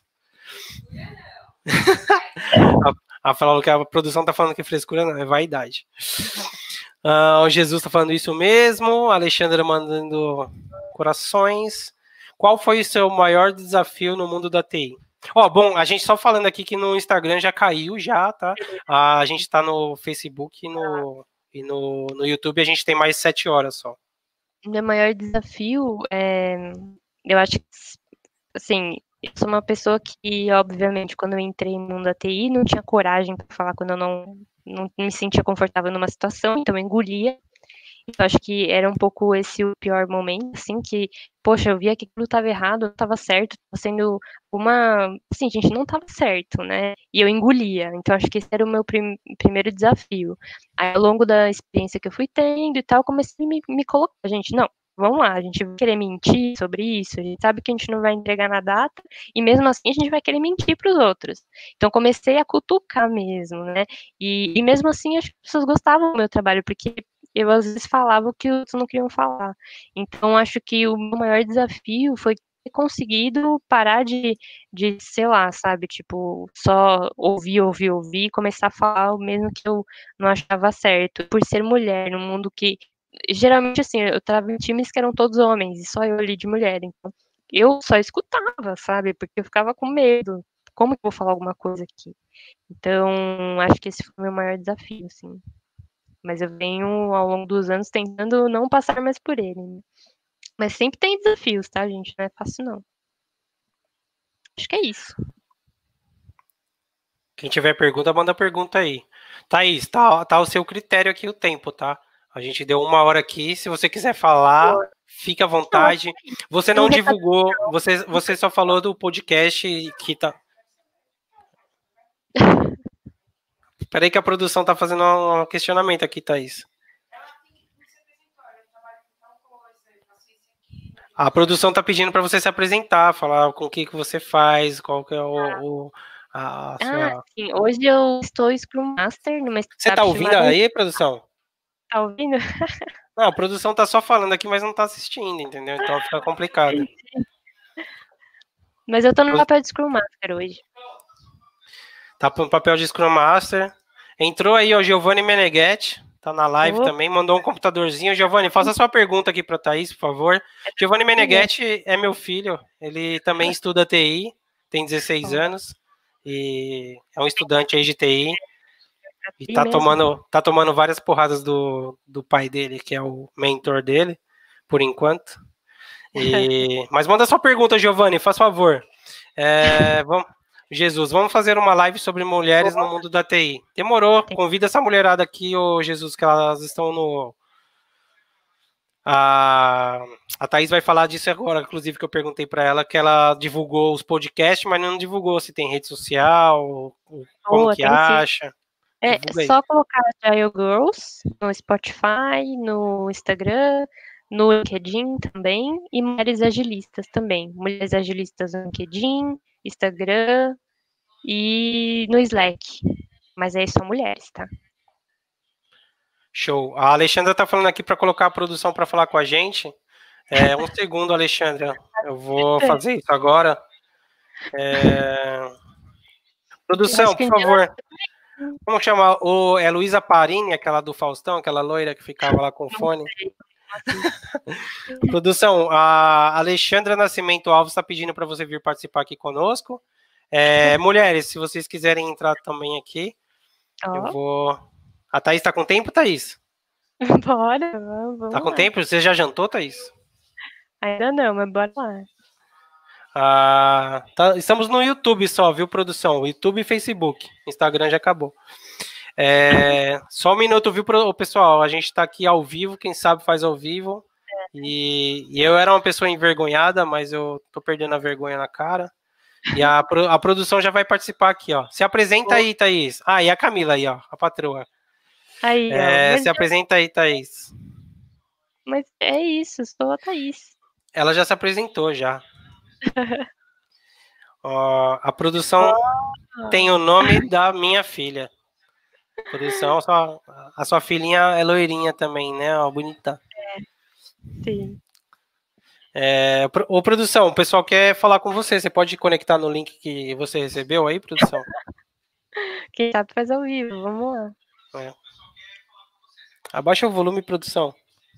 A, a, falou que a produção tá falando que frescura não, é vaidade. Ah, o Jesus tá falando isso mesmo. A Alexandra mandando corações. Qual foi o seu maior desafio no mundo da T I? Ó, oh, bom, a gente só falando aqui que no Instagram já caiu, já, tá? Ah, a gente tá no Facebook e no, e no, no YouTube a gente tem mais sete horas só. Meu maior desafio é. Eu acho que, assim, eu sou uma pessoa que, obviamente, quando eu entrei no mundo da T I, não tinha coragem para falar quando eu não, não me sentia confortável numa situação, então eu engolia. Eu acho que era um pouco esse o pior momento, assim, que, poxa, eu via que aquilo estava errado, não estava certo, estava sendo uma. Assim, gente, não estava certo, né? E eu engolia. Então, acho que esse era o meu prim... primeiro desafio. Aí, ao longo da experiência que eu fui tendo e tal, eu comecei a me, me colocar, gente, não. Vamos lá, a gente vai querer mentir sobre isso, a gente sabe que a gente não vai entregar na data, e mesmo assim a gente vai querer mentir para os outros. Então comecei a cutucar mesmo, né? E, e mesmo assim as pessoas gostavam do meu trabalho, porque eu às vezes falava o que os outros não queriam falar. Então, acho que o meu maior desafio foi ter conseguido parar de, de, sei lá, sabe, tipo, só ouvir, ouvir, ouvir e começar a falar o mesmo que eu não achava certo. Por ser mulher, num mundo que, geralmente, assim, eu tava em times que eram todos homens e só eu ali de mulher. Então, eu só escutava, sabe, porque eu ficava com medo. Como que eu vou falar alguma coisa aqui? Então, acho que esse foi o meu maior desafio, assim. Mas eu venho, ao longo dos anos, tentando não passar mais por ele. Né? Mas sempre tem desafios, tá, gente? Não é fácil, não. acho que é isso. Quem tiver pergunta, manda pergunta aí. Thaís, tá, tá o seu critério aqui o tempo, tá? A gente deu uma hora aqui. Se você quiser falar, fica à vontade. Você não divulgou, você, você só falou do podcast que tá. Peraí que a produção tá fazendo um questionamento aqui, Thaís. A produção tá pedindo para você se apresentar, falar com o que, que você faz, qual que é o, o a sua... Ah, sim. Hoje eu estou Scrum Master numa startup. Você tá ouvindo chamada... aí, produção? Tá ouvindo? Não, a produção tá só falando aqui, mas não tá assistindo, entendeu? Então fica complicado. Mas eu tô no papel de Scrum Master hoje. Tá no papel de Scrum Master. Entrou aí o Giovanni Meneghetti, tá na live Opa. também, mandou um computadorzinho. Giovanni, faça a sua pergunta aqui para Thaís, por favor. Giovanni Meneghetti é meu filho, ele também estuda T I, tem dezesseis anos, e é um estudante aí de T I, e tá tomando, tá tomando várias porradas do, do pai dele, que é o mentor dele, por enquanto. E, mas manda sua pergunta, Giovanni, faz favor. É, vamos... Jesus, vamos fazer uma live sobre mulheres no mundo da T I. Demorou, convida essa mulherada aqui, ô Jesus, que elas estão no... A, a Thaís vai falar disso agora, inclusive, que eu perguntei para ela, que ela divulgou os podcasts, mas não divulgou se tem rede social, como Boa, que acha. É só colocar Agile Girls no Spotify, no Instagram, no LinkedIn também, e Mulheres Agilistas também. Mulheres Agilistas no LinkedIn, Instagram e no Slack. Mas aí são mulheres, tá? Show. A Alexandra tá falando aqui para colocar a produção para falar com a gente. É, um segundo, Alexandra. Eu vou fazer isso agora. É... Produção, por favor. Vamos chamar o é Luísa Parini, aquela do Faustão, aquela loira que ficava lá com o fone. Produção, a Alexandra Nascimento Alves está pedindo para você vir participar aqui conosco. É, mulheres, se vocês quiserem entrar também aqui, oh. eu vou. A Thaís está com tempo, Thaís? Bora, vamos. Tá com lá. tempo? Você já jantou, Thaís? Ainda não, mas bora lá. Ah, tá, estamos no YouTube só, viu, produção? YouTube e Facebook. Instagram já acabou. É, só um minuto, viu, pessoal? A gente tá aqui ao vivo, quem sabe faz ao vivo. É. E, e eu era uma pessoa envergonhada, mas eu tô perdendo a vergonha na cara. E a, a produção já vai participar aqui, ó. Se apresenta aí, Thaís. Ah, e a Camila aí, ó, a patroa. Aí, é, ó. Se apresenta aí, Thaís. Mas é isso, sou a Thaís. Ela já se apresentou, já. Ó, a produção oh. tem o nome da minha filha. A produção, a sua, a sua filhinha é loirinha também, né? Ó, bonita. É, sim. É, ô, produção, o pessoal quer falar com você. Você pode conectar no link que você recebeu aí, produção? Quem sabe faz ao vivo, vamos lá. É. Abaixa o volume, produção.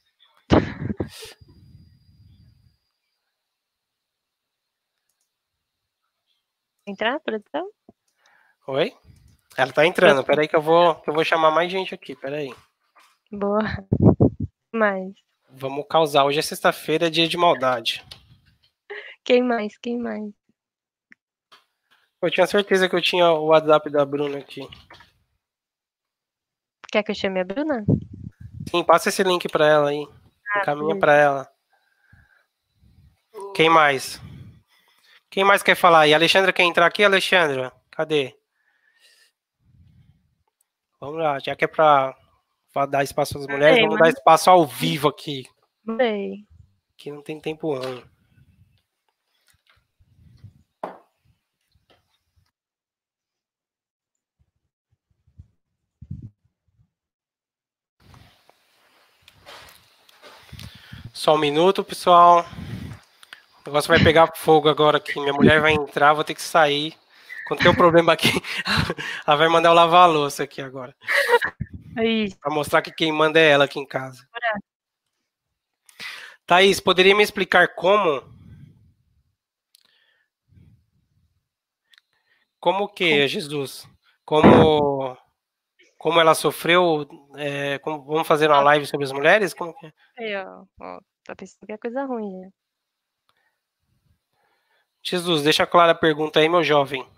Entrar, produção? Oi? Ela tá entrando. Produção. Peraí que eu vou, que eu vou chamar mais gente aqui. Peraí. Boa. Mais. Vamos causar. Hoje é sexta-feira, é dia de maldade. Quem mais? Quem mais? Eu tinha certeza que eu tinha o WhatsApp da Bruna aqui. Quer que eu chame a Bruna? Sim, passa esse link pra ela aí. Ah, encaminha sim. pra ela. Quem mais? Quem mais quer falar aí? Alexandra quer entrar aqui, Alexandra? Cadê? Vamos lá, já que é pra, pra dar espaço às mulheres, Ei, vamos mas... dar espaço ao vivo aqui. Ei. Que não tem tempo ruim. Só um minuto, pessoal. O negócio vai pegar fogo agora aqui. Minha mulher vai entrar, vou ter que sair. Quando tem um problema aqui, ela vai mandar eu lavar a louça aqui agora. Aí. Pra mostrar que quem manda é ela aqui em casa. Thaís, poderia me explicar como? Como que, Jesus? Como, como ela sofreu? É, como, vamos fazer uma live sobre as mulheres? Como que é? Aí, ó, ó, tá pensando que é coisa ruim, né? Jesus, deixa clara a pergunta aí, meu jovem.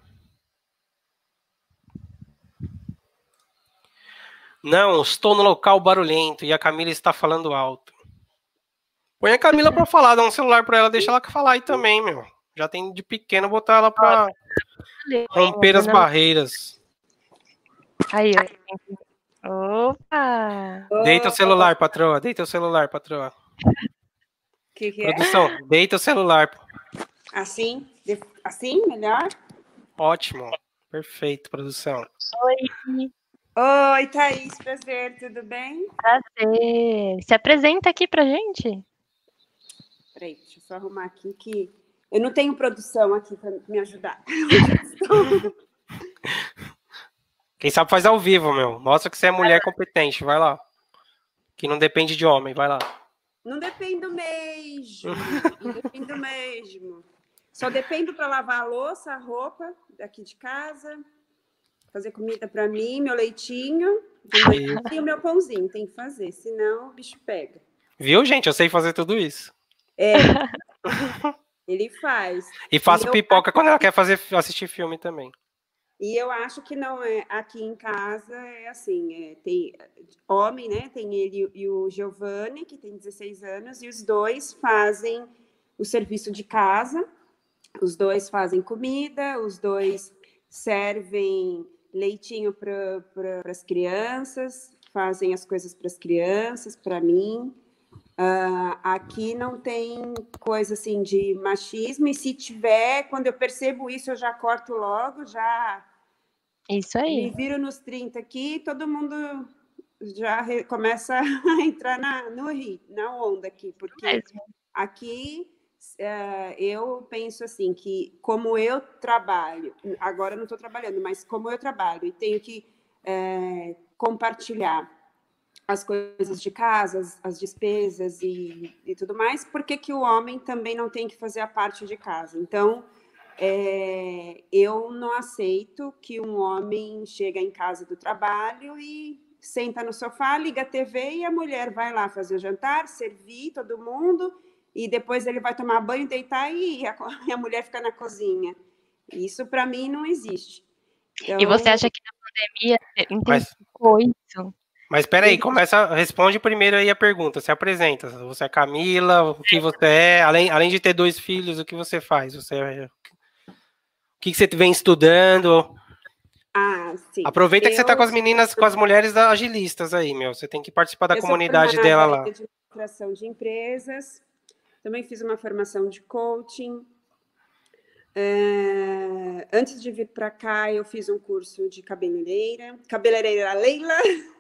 Não, estou no local barulhento e a Camila está falando alto. Põe a Camila pra falar, dá um celular pra ela, deixa ela falar aí também, meu. Já tem de pequeno botar ela pra romper as barreiras. Aí, ó. Opa! Deita o celular, patroa. Deita o celular, patroa. Que que Produção, é? deita o celular. Assim? Assim, melhor? Ótimo. Perfeito, produção. Oi. Oi, Thaís, prazer, tudo bem? Prazer. Se apresenta aqui pra gente. Peraí, deixa eu só arrumar aqui que eu não tenho produção aqui para me ajudar. Quem sabe faz ao vivo, meu. Mostra que você é mulher competente, vai lá. Que não depende de homem, vai lá. Não dependo mesmo, não dependo mesmo. Só dependo para lavar a louça, a roupa daqui de casa, fazer comida para mim, meu leitinho e o meu pãozinho. Tem que fazer, senão o bicho pega. Viu, gente? Eu sei fazer tudo isso. É, ele faz. E faço e pipoca eu... quando ela quer fazer, assistir filme também. E eu acho que não é aqui em casa é assim, é, tem homem, né? Tem ele e o Giovanni, que tem dezesseis anos, e os dois fazem o serviço de casa, os dois fazem comida, os dois servem leitinho para pra, as crianças, fazem as coisas para as crianças, para mim. Uh, aqui não tem coisa assim de machismo, e se tiver, quando eu percebo isso, eu já corto logo, já isso aí. Me viro nos trinta aqui, todo mundo já re, começa a entrar na, no ri, na onda aqui, porque é aqui uh, eu penso assim, que como eu trabalho, agora eu não estou trabalhando, mas como eu trabalho e tenho que uh, compartilhar as coisas de casa, as, as despesas e, e tudo mais, por que que o homem também não tem que fazer a parte de casa? Então, é, eu não aceito que um homem chega em casa do trabalho e senta no sofá, liga a T V e a mulher vai lá fazer o jantar, servir todo mundo e depois ele vai tomar banho, deitar e a, e a mulher fica na cozinha. Isso, para mim, não existe. Então, e você acha que na pandemia intensificou isso? Mas peraí, começa, responde primeiro aí a pergunta, se apresenta. Você é Camila, o que você é? Além, além de ter dois filhos, o que você faz? Você é, o que, que você vem estudando? Ah, sim. Aproveita eu, que você tá com as meninas, com as mulheres agilistas aí, meu. Você tem que participar da comunidade dela lá. Eu sou de administração de empresas, também fiz uma formação de coaching. É, antes de vir para cá, eu fiz um curso de cabeleireira, cabeleireira Leila.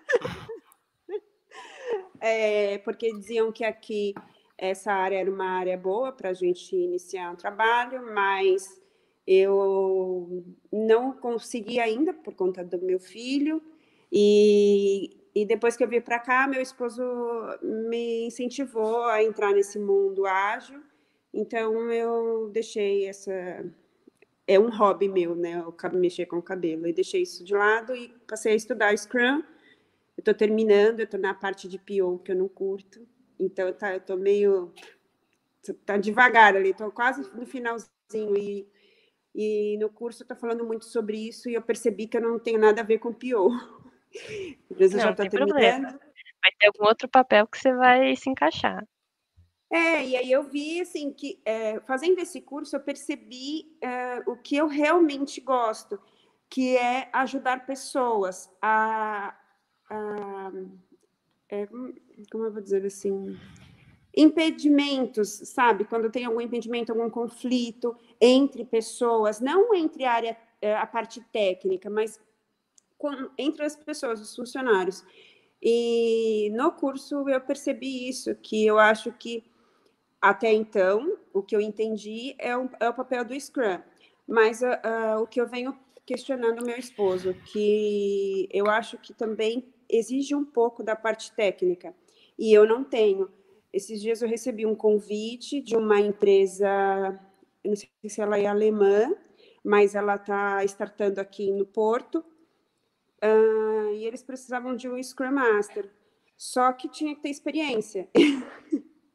É, porque diziam que aqui essa área era uma área boa para a gente iniciar um trabalho, mas eu não consegui ainda por conta do meu filho. E, e depois que eu vim para cá, meu esposo me incentivou a entrar nesse mundo ágil. Então eu deixei essa... É um hobby meu, né? Eu mexer com o cabelo. E deixei isso de lado e passei a estudar Scrum. Eu estou terminando, eu estou na parte de P O que eu não curto, então tá, eu estou meio... Tá devagar ali, estou quase no finalzinho, e, e no curso eu estou falando muito sobre isso, e eu percebi que eu não tenho nada a ver com P O. Mas eu não, já estou terminando. Problema. Vai ter algum outro papel que você vai se encaixar. É, e aí eu vi, assim, que é, fazendo esse curso, eu percebi é, o que eu realmente gosto, que é ajudar pessoas a... a é, como eu vou dizer assim, impedimentos, sabe? Quando tem algum impedimento, algum conflito entre pessoas, não entre a área, a parte técnica, mas com, entre as pessoas, os funcionários. E no curso eu percebi isso, que eu acho que até então o que eu entendi é, um, é o papel do Scrum, mas uh, uh, o que eu venho questionando o meu esposo, que eu acho que também exige um pouco da parte técnica, e eu não tenho. Esses dias eu recebi um convite de uma empresa, eu não sei se ela é alemã, mas ela está startando aqui no Porto, uh, e eles precisavam de um Scrum Master, só que tinha que ter experiência.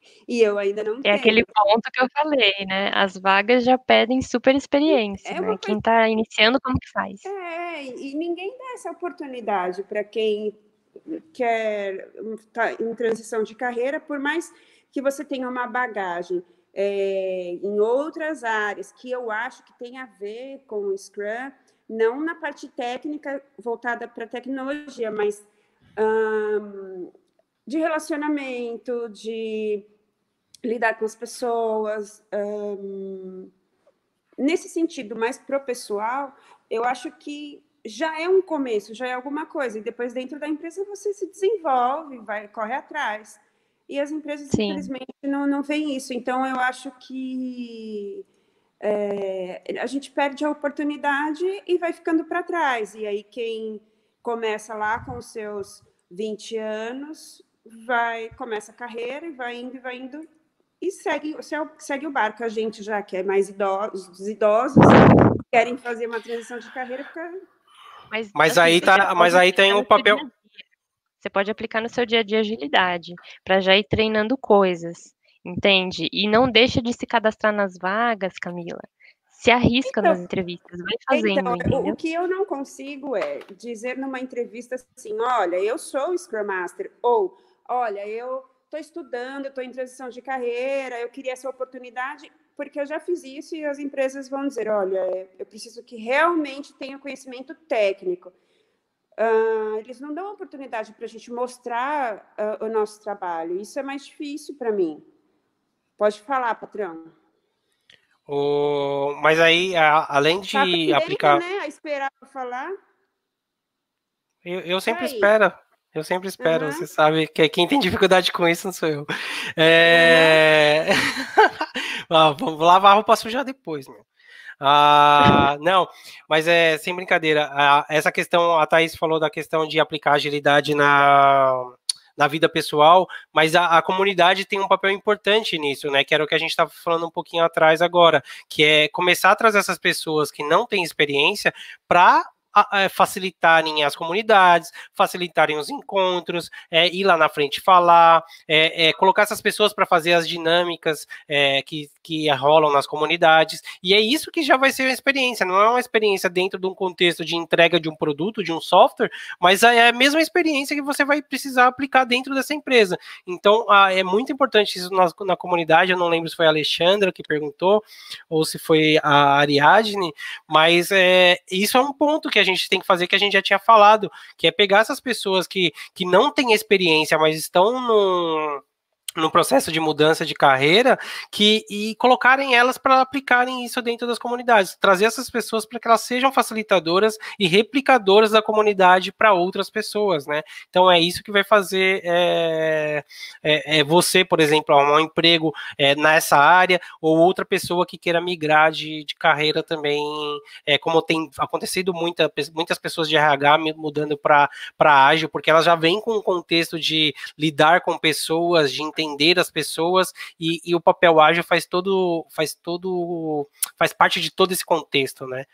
E eu ainda não É tenho. aquele ponto que eu falei, né? As vagas já pedem super experiência, É né? uma Quem coisa... tá iniciando, como que faz? É, e ninguém dá essa oportunidade para quem quer estar em transição de carreira, por mais que você tenha uma bagagem é, em outras áreas que eu acho que tem a ver com o Scrum, não na parte técnica voltada para tecnologia, mas hum, de relacionamento, de lidar com as pessoas. Hum, nesse sentido, mais pro pessoal, eu acho que já é um começo, já é alguma coisa. E depois, dentro da empresa, você se desenvolve, vai, corre atrás. E as empresas, Sim. infelizmente, não, não veem isso. Então, eu acho que é, a gente perde a oportunidade e vai ficando para trás. E aí, quem começa lá com os seus vinte anos, vai, começa a carreira e vai indo, e vai indo, e segue, segue o barco. A gente já que é mais idosos, os idosos querem fazer uma transição de carreira, fica... Mas, mas assim, aí tá, mas aí tem o papel. Dia -dia. Você pode aplicar no seu dia a dia agilidade, para já ir treinando coisas, entende? E não deixa de se cadastrar nas vagas, Camila. Se arrisca então, nas entrevistas, vai fazendo, então, entendeu? O que eu não consigo é dizer numa entrevista assim, olha, eu sou o Scrum Master, ou, olha, eu estou estudando, estou em transição de carreira, eu queria essa oportunidade, porque eu já fiz isso e as empresas vão dizer, olha, eu preciso que realmente tenha conhecimento técnico. Uh, eles não dão oportunidade para a gente mostrar uh, o nosso trabalho. Isso é mais difícil para mim. Pode falar, patrão. O... Mas aí, a, além de tá aplicar... né, a esperar para falar. Eu, eu sempre espero. Eu sempre espero. Uhum. Você sabe que quem tem dificuldade com isso não sou eu. É... Uhum. ah, vamos lavar a roupa suja depois, meu. Ah, não, mas é sem brincadeira. Ah, essa questão, a Thaís falou da questão de aplicar agilidade na, na vida pessoal, mas a, a comunidade tem um papel importante nisso, né? Que era o que a gente estava falando um pouquinho atrás agora, que é começar a trazer essas pessoas que não têm experiência para facilitarem as comunidades, facilitarem os encontros, é, ir lá na frente falar, é, é, colocar essas pessoas para fazer as dinâmicas é, que, que rolam nas comunidades, e é isso que já vai ser uma experiência, não é uma experiência dentro de um contexto de entrega de um produto, de um software, mas é a mesma experiência que você vai precisar aplicar dentro dessa empresa. Então, é muito importante isso na, na comunidade, eu não lembro se foi a Alexandra que perguntou, ou se foi a Ariadne, mas é, isso é um ponto que a gente tem que fazer, que a gente já tinha falado, que é pegar essas pessoas que, que não têm experiência, mas estão no, no processo de mudança de carreira, que, e colocarem elas para aplicarem isso dentro das comunidades, trazer essas pessoas para que elas sejam facilitadoras e replicadoras da comunidade para outras pessoas, né? Então é isso que vai fazer é, é, é você, por exemplo, arrumar um emprego é, nessa área, ou outra pessoa que queira migrar de, de carreira também, é, como tem acontecido muita, muitas pessoas de R H mudando para ágil, porque elas já vêm com um contexto de lidar com pessoas, de entender entender as pessoas, e, e o papel ágil faz todo, faz todo, faz parte de todo esse contexto, né?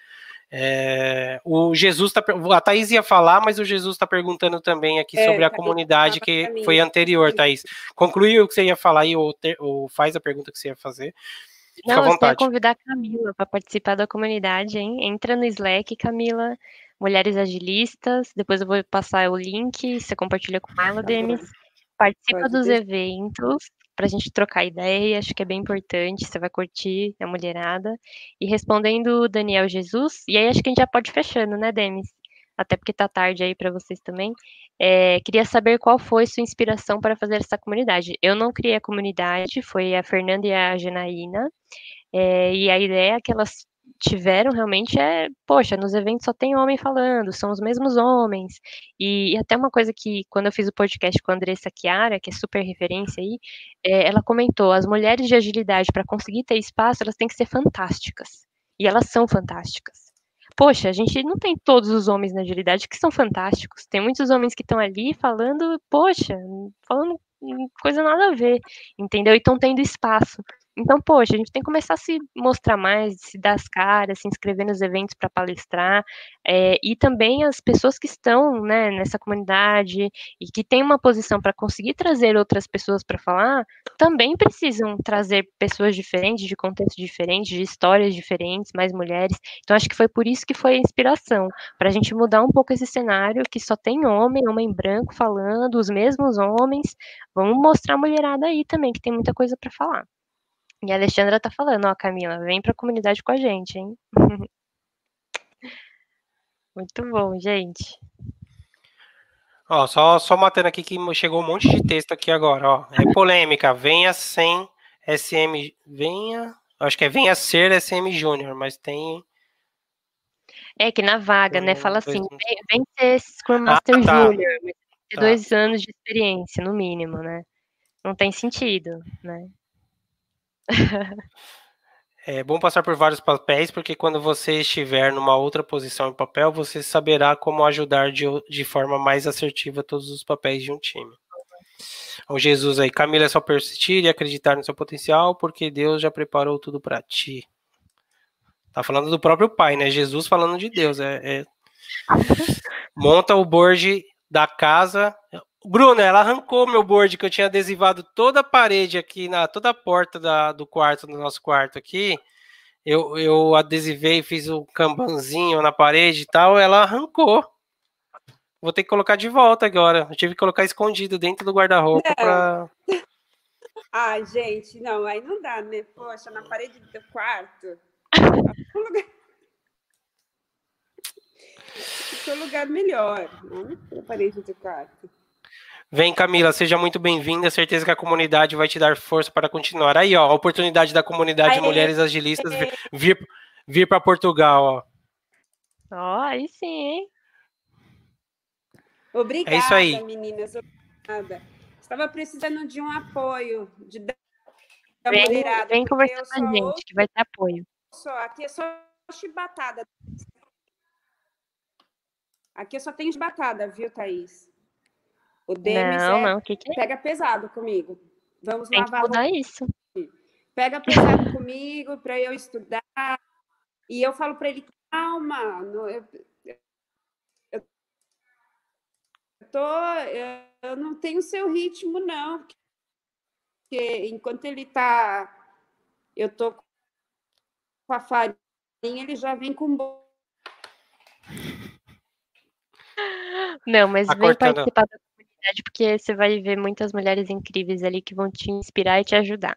É, o Jesus tá, a Thaís ia falar, mas o Jesus está perguntando também aqui é, sobre a comunidade que foi anterior, Thaís. Concluiu o que você ia falar aí, ou, ter, ou faz a pergunta que você ia fazer. Fica Não, à vontade. Eu ia convidar a Camila para participar da comunidade, hein? Entra no Slack, Camila, Mulheres Agilistas, depois eu vou passar o link, você compartilha com ela, Demis. Participa Pode dos deixar. eventos para a gente trocar ideia, acho que é bem importante, você vai curtir a mulherada. E respondendo o Daniel Jesus, e aí acho que a gente já pode ir fechando, né, Demis? Até porque tá tarde aí para vocês também. É, queria saber qual foi sua inspiração para fazer essa comunidade. Eu não criei a comunidade, foi a Fernanda e a Janaína, é, e a ideia que elas tiveram realmente é, poxa, nos eventos só tem homem falando, são os mesmos homens, e, e até uma coisa que, quando eu fiz o podcast com a Andressa Chiara, que é super referência aí, é, ela comentou, as mulheres de agilidade, para conseguir ter espaço, elas têm que ser fantásticas, e elas são fantásticas. Poxa, a gente não tem todos os homens na agilidade que são fantásticos, tem muitos homens que estão ali falando, poxa, falando coisa nada a ver, entendeu? E estão tendo espaço. Então, poxa, a gente tem que começar a se mostrar mais, se dar as caras, se inscrever nos eventos para palestrar, é, e também as pessoas que estão, né, nessa comunidade e que têm uma posição para conseguir trazer outras pessoas para falar, também precisam trazer pessoas diferentes, de contextos diferentes, de histórias diferentes, mais mulheres. Então, acho que foi por isso que foi a inspiração, para a gente mudar um pouco esse cenário que só tem homem, homem branco falando, os mesmos homens. Vamos mostrar a mulherada aí também, que tem muita coisa para falar. E a Alexandra tá falando, ó, Camila, vem pra comunidade com a gente, hein? Muito bom, gente. Ó, só, só matando aqui que chegou um monte de texto aqui agora, ó. É polêmica, venha sem S M, venha, acho que é venha ser S M Júnior, mas tem... É que na vaga, né, fala assim, vem, vem ser Scrum Master ah, tá. Júnior, mas tem tá. dois anos de experiência, no mínimo, né? Não tem sentido, né? É bom passar por vários papéis, porque quando você estiver numa outra posição em papel, você saberá como ajudar de, de forma mais assertiva todos os papéis de um time. O Jesus aí, Camila, é só persistir e acreditar no seu potencial, porque Deus já preparou tudo para ti. Tá falando do próprio pai, né? Jesus falando de Deus. É, é... Monta o board da casa. Bruna, ela arrancou meu board que eu tinha adesivado toda a parede aqui, na, toda a porta da, do quarto, do nosso quarto aqui. Eu, eu adesivei, fiz o um cambanzinho na parede e tal, ela arrancou. Vou ter que colocar de volta agora. Eu tive que colocar escondido dentro do guarda-roupa para... Ai, gente, não, aí não dá, né? Poxa, na parede do quarto. Esse é o lugar melhor, não na parede do quarto. Vem, Camila, seja muito bem-vinda. Certeza que a comunidade vai te dar força para continuar. Aí, ó, a oportunidade da comunidade de mulheres agilistas vir, vir, vir para Portugal, ó. Ó, aí sim, hein? Obrigada, é isso aí. Meninas. Obrigada. Estava precisando de um apoio de da vem, mulherada. Vem conversar com a gente, ouço, que vai ter apoio. Só, aqui é só chibatada. Aqui eu só tenho chibatada, viu, Thaís? O Demis não, é, não, que que é? pega pesado comigo. Vamos Tem lavar que mudar isso. Pega pesado comigo para eu estudar. E eu falo para ele, calma, eu, eu, eu, tô, eu, eu não tenho o seu ritmo, não. Porque enquanto ele está... Eu tô com a farinha, ele já vem com... Não, mas tá vem cortando. participar da comunidade, porque você vai ver muitas mulheres incríveis ali que vão te inspirar e te ajudar.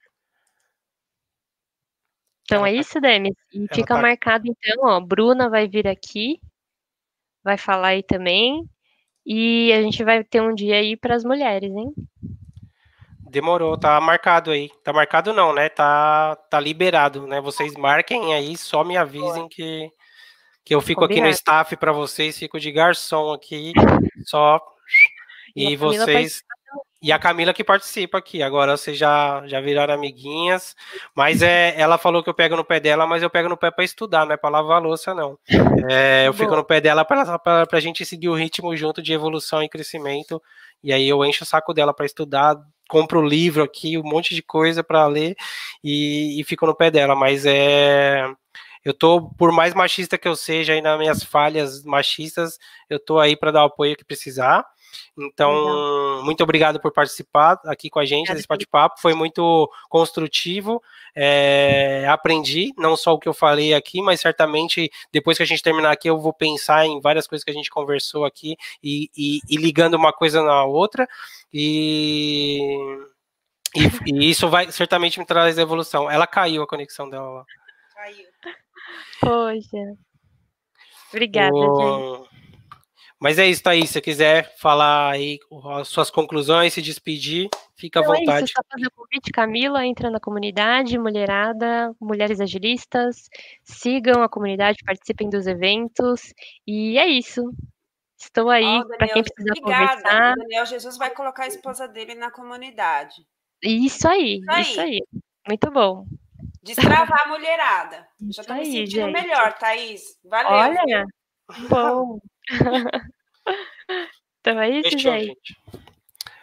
Então ela é tá... isso, Demis. E fica tá... marcado, então, ó, Bruna vai vir aqui, vai falar aí também, e a gente vai ter um dia aí para as mulheres, hein? Demorou, tá marcado aí. Tá marcado não, né? Tá, tá liberado, né? Vocês marquem aí, só me avisem que, que eu fico Combinado. Aqui no staff para vocês, fico de garçom aqui, só... E, e vocês... E a Camila que participa aqui. Agora vocês já, já viraram amiguinhas. Mas é, ela falou que eu pego no pé dela, mas eu pego no pé para estudar, não é para lavar a louça, não. É, eu fico no pé dela para a gente seguir o ritmo junto de evolução e crescimento. E aí eu encho o saco dela para estudar, compro o livro aqui, um monte de coisa para ler e, e fico no pé dela. Mas é... Eu tô, por mais machista que eu seja, aí nas minhas falhas machistas, eu tô aí para dar o apoio que precisar. Então, legal. Muito obrigado por participar aqui com a gente desse bate-papo, foi muito construtivo, é, aprendi, não só o que eu falei aqui, mas certamente depois que a gente terminar aqui eu vou pensar em várias coisas que a gente conversou aqui e, e, e ligando uma coisa na outra, e, e, e isso vai certamente me trazer evolução. Ela caiu, a conexão dela lá. Caiu. Poxa. Obrigada, o... gente. Mas é isso, Thaís, se você quiser falar aí as suas conclusões, se despedir, fica à Não, vontade. É isso, só fazer o convite, Camila, entra na comunidade, mulherada, mulheres agilistas, sigam a comunidade, participem dos eventos, e é isso. Estou aí oh, para quem precisar obrigada. conversar. O Daniel Jesus vai colocar a esposa dele na comunidade. Isso aí, isso aí. Isso aí. Muito bom. Destravar a mulherada. Isso Já estou me aí, sentindo gente. melhor, Thaís. Valeu. Olha, viu? Bom. Então é isso, Fechou, gente. gente.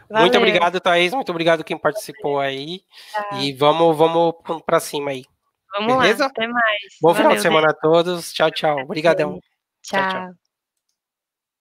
Valeu. Muito obrigado, Thaís. Muito obrigado quem participou aí. Tá. E vamos, vamos para cima aí. Vamos Beleza? Lá, até mais. Bom Valeu, final de semana Deus. A todos. Tchau, tchau. Obrigadão. Tchau, tchau.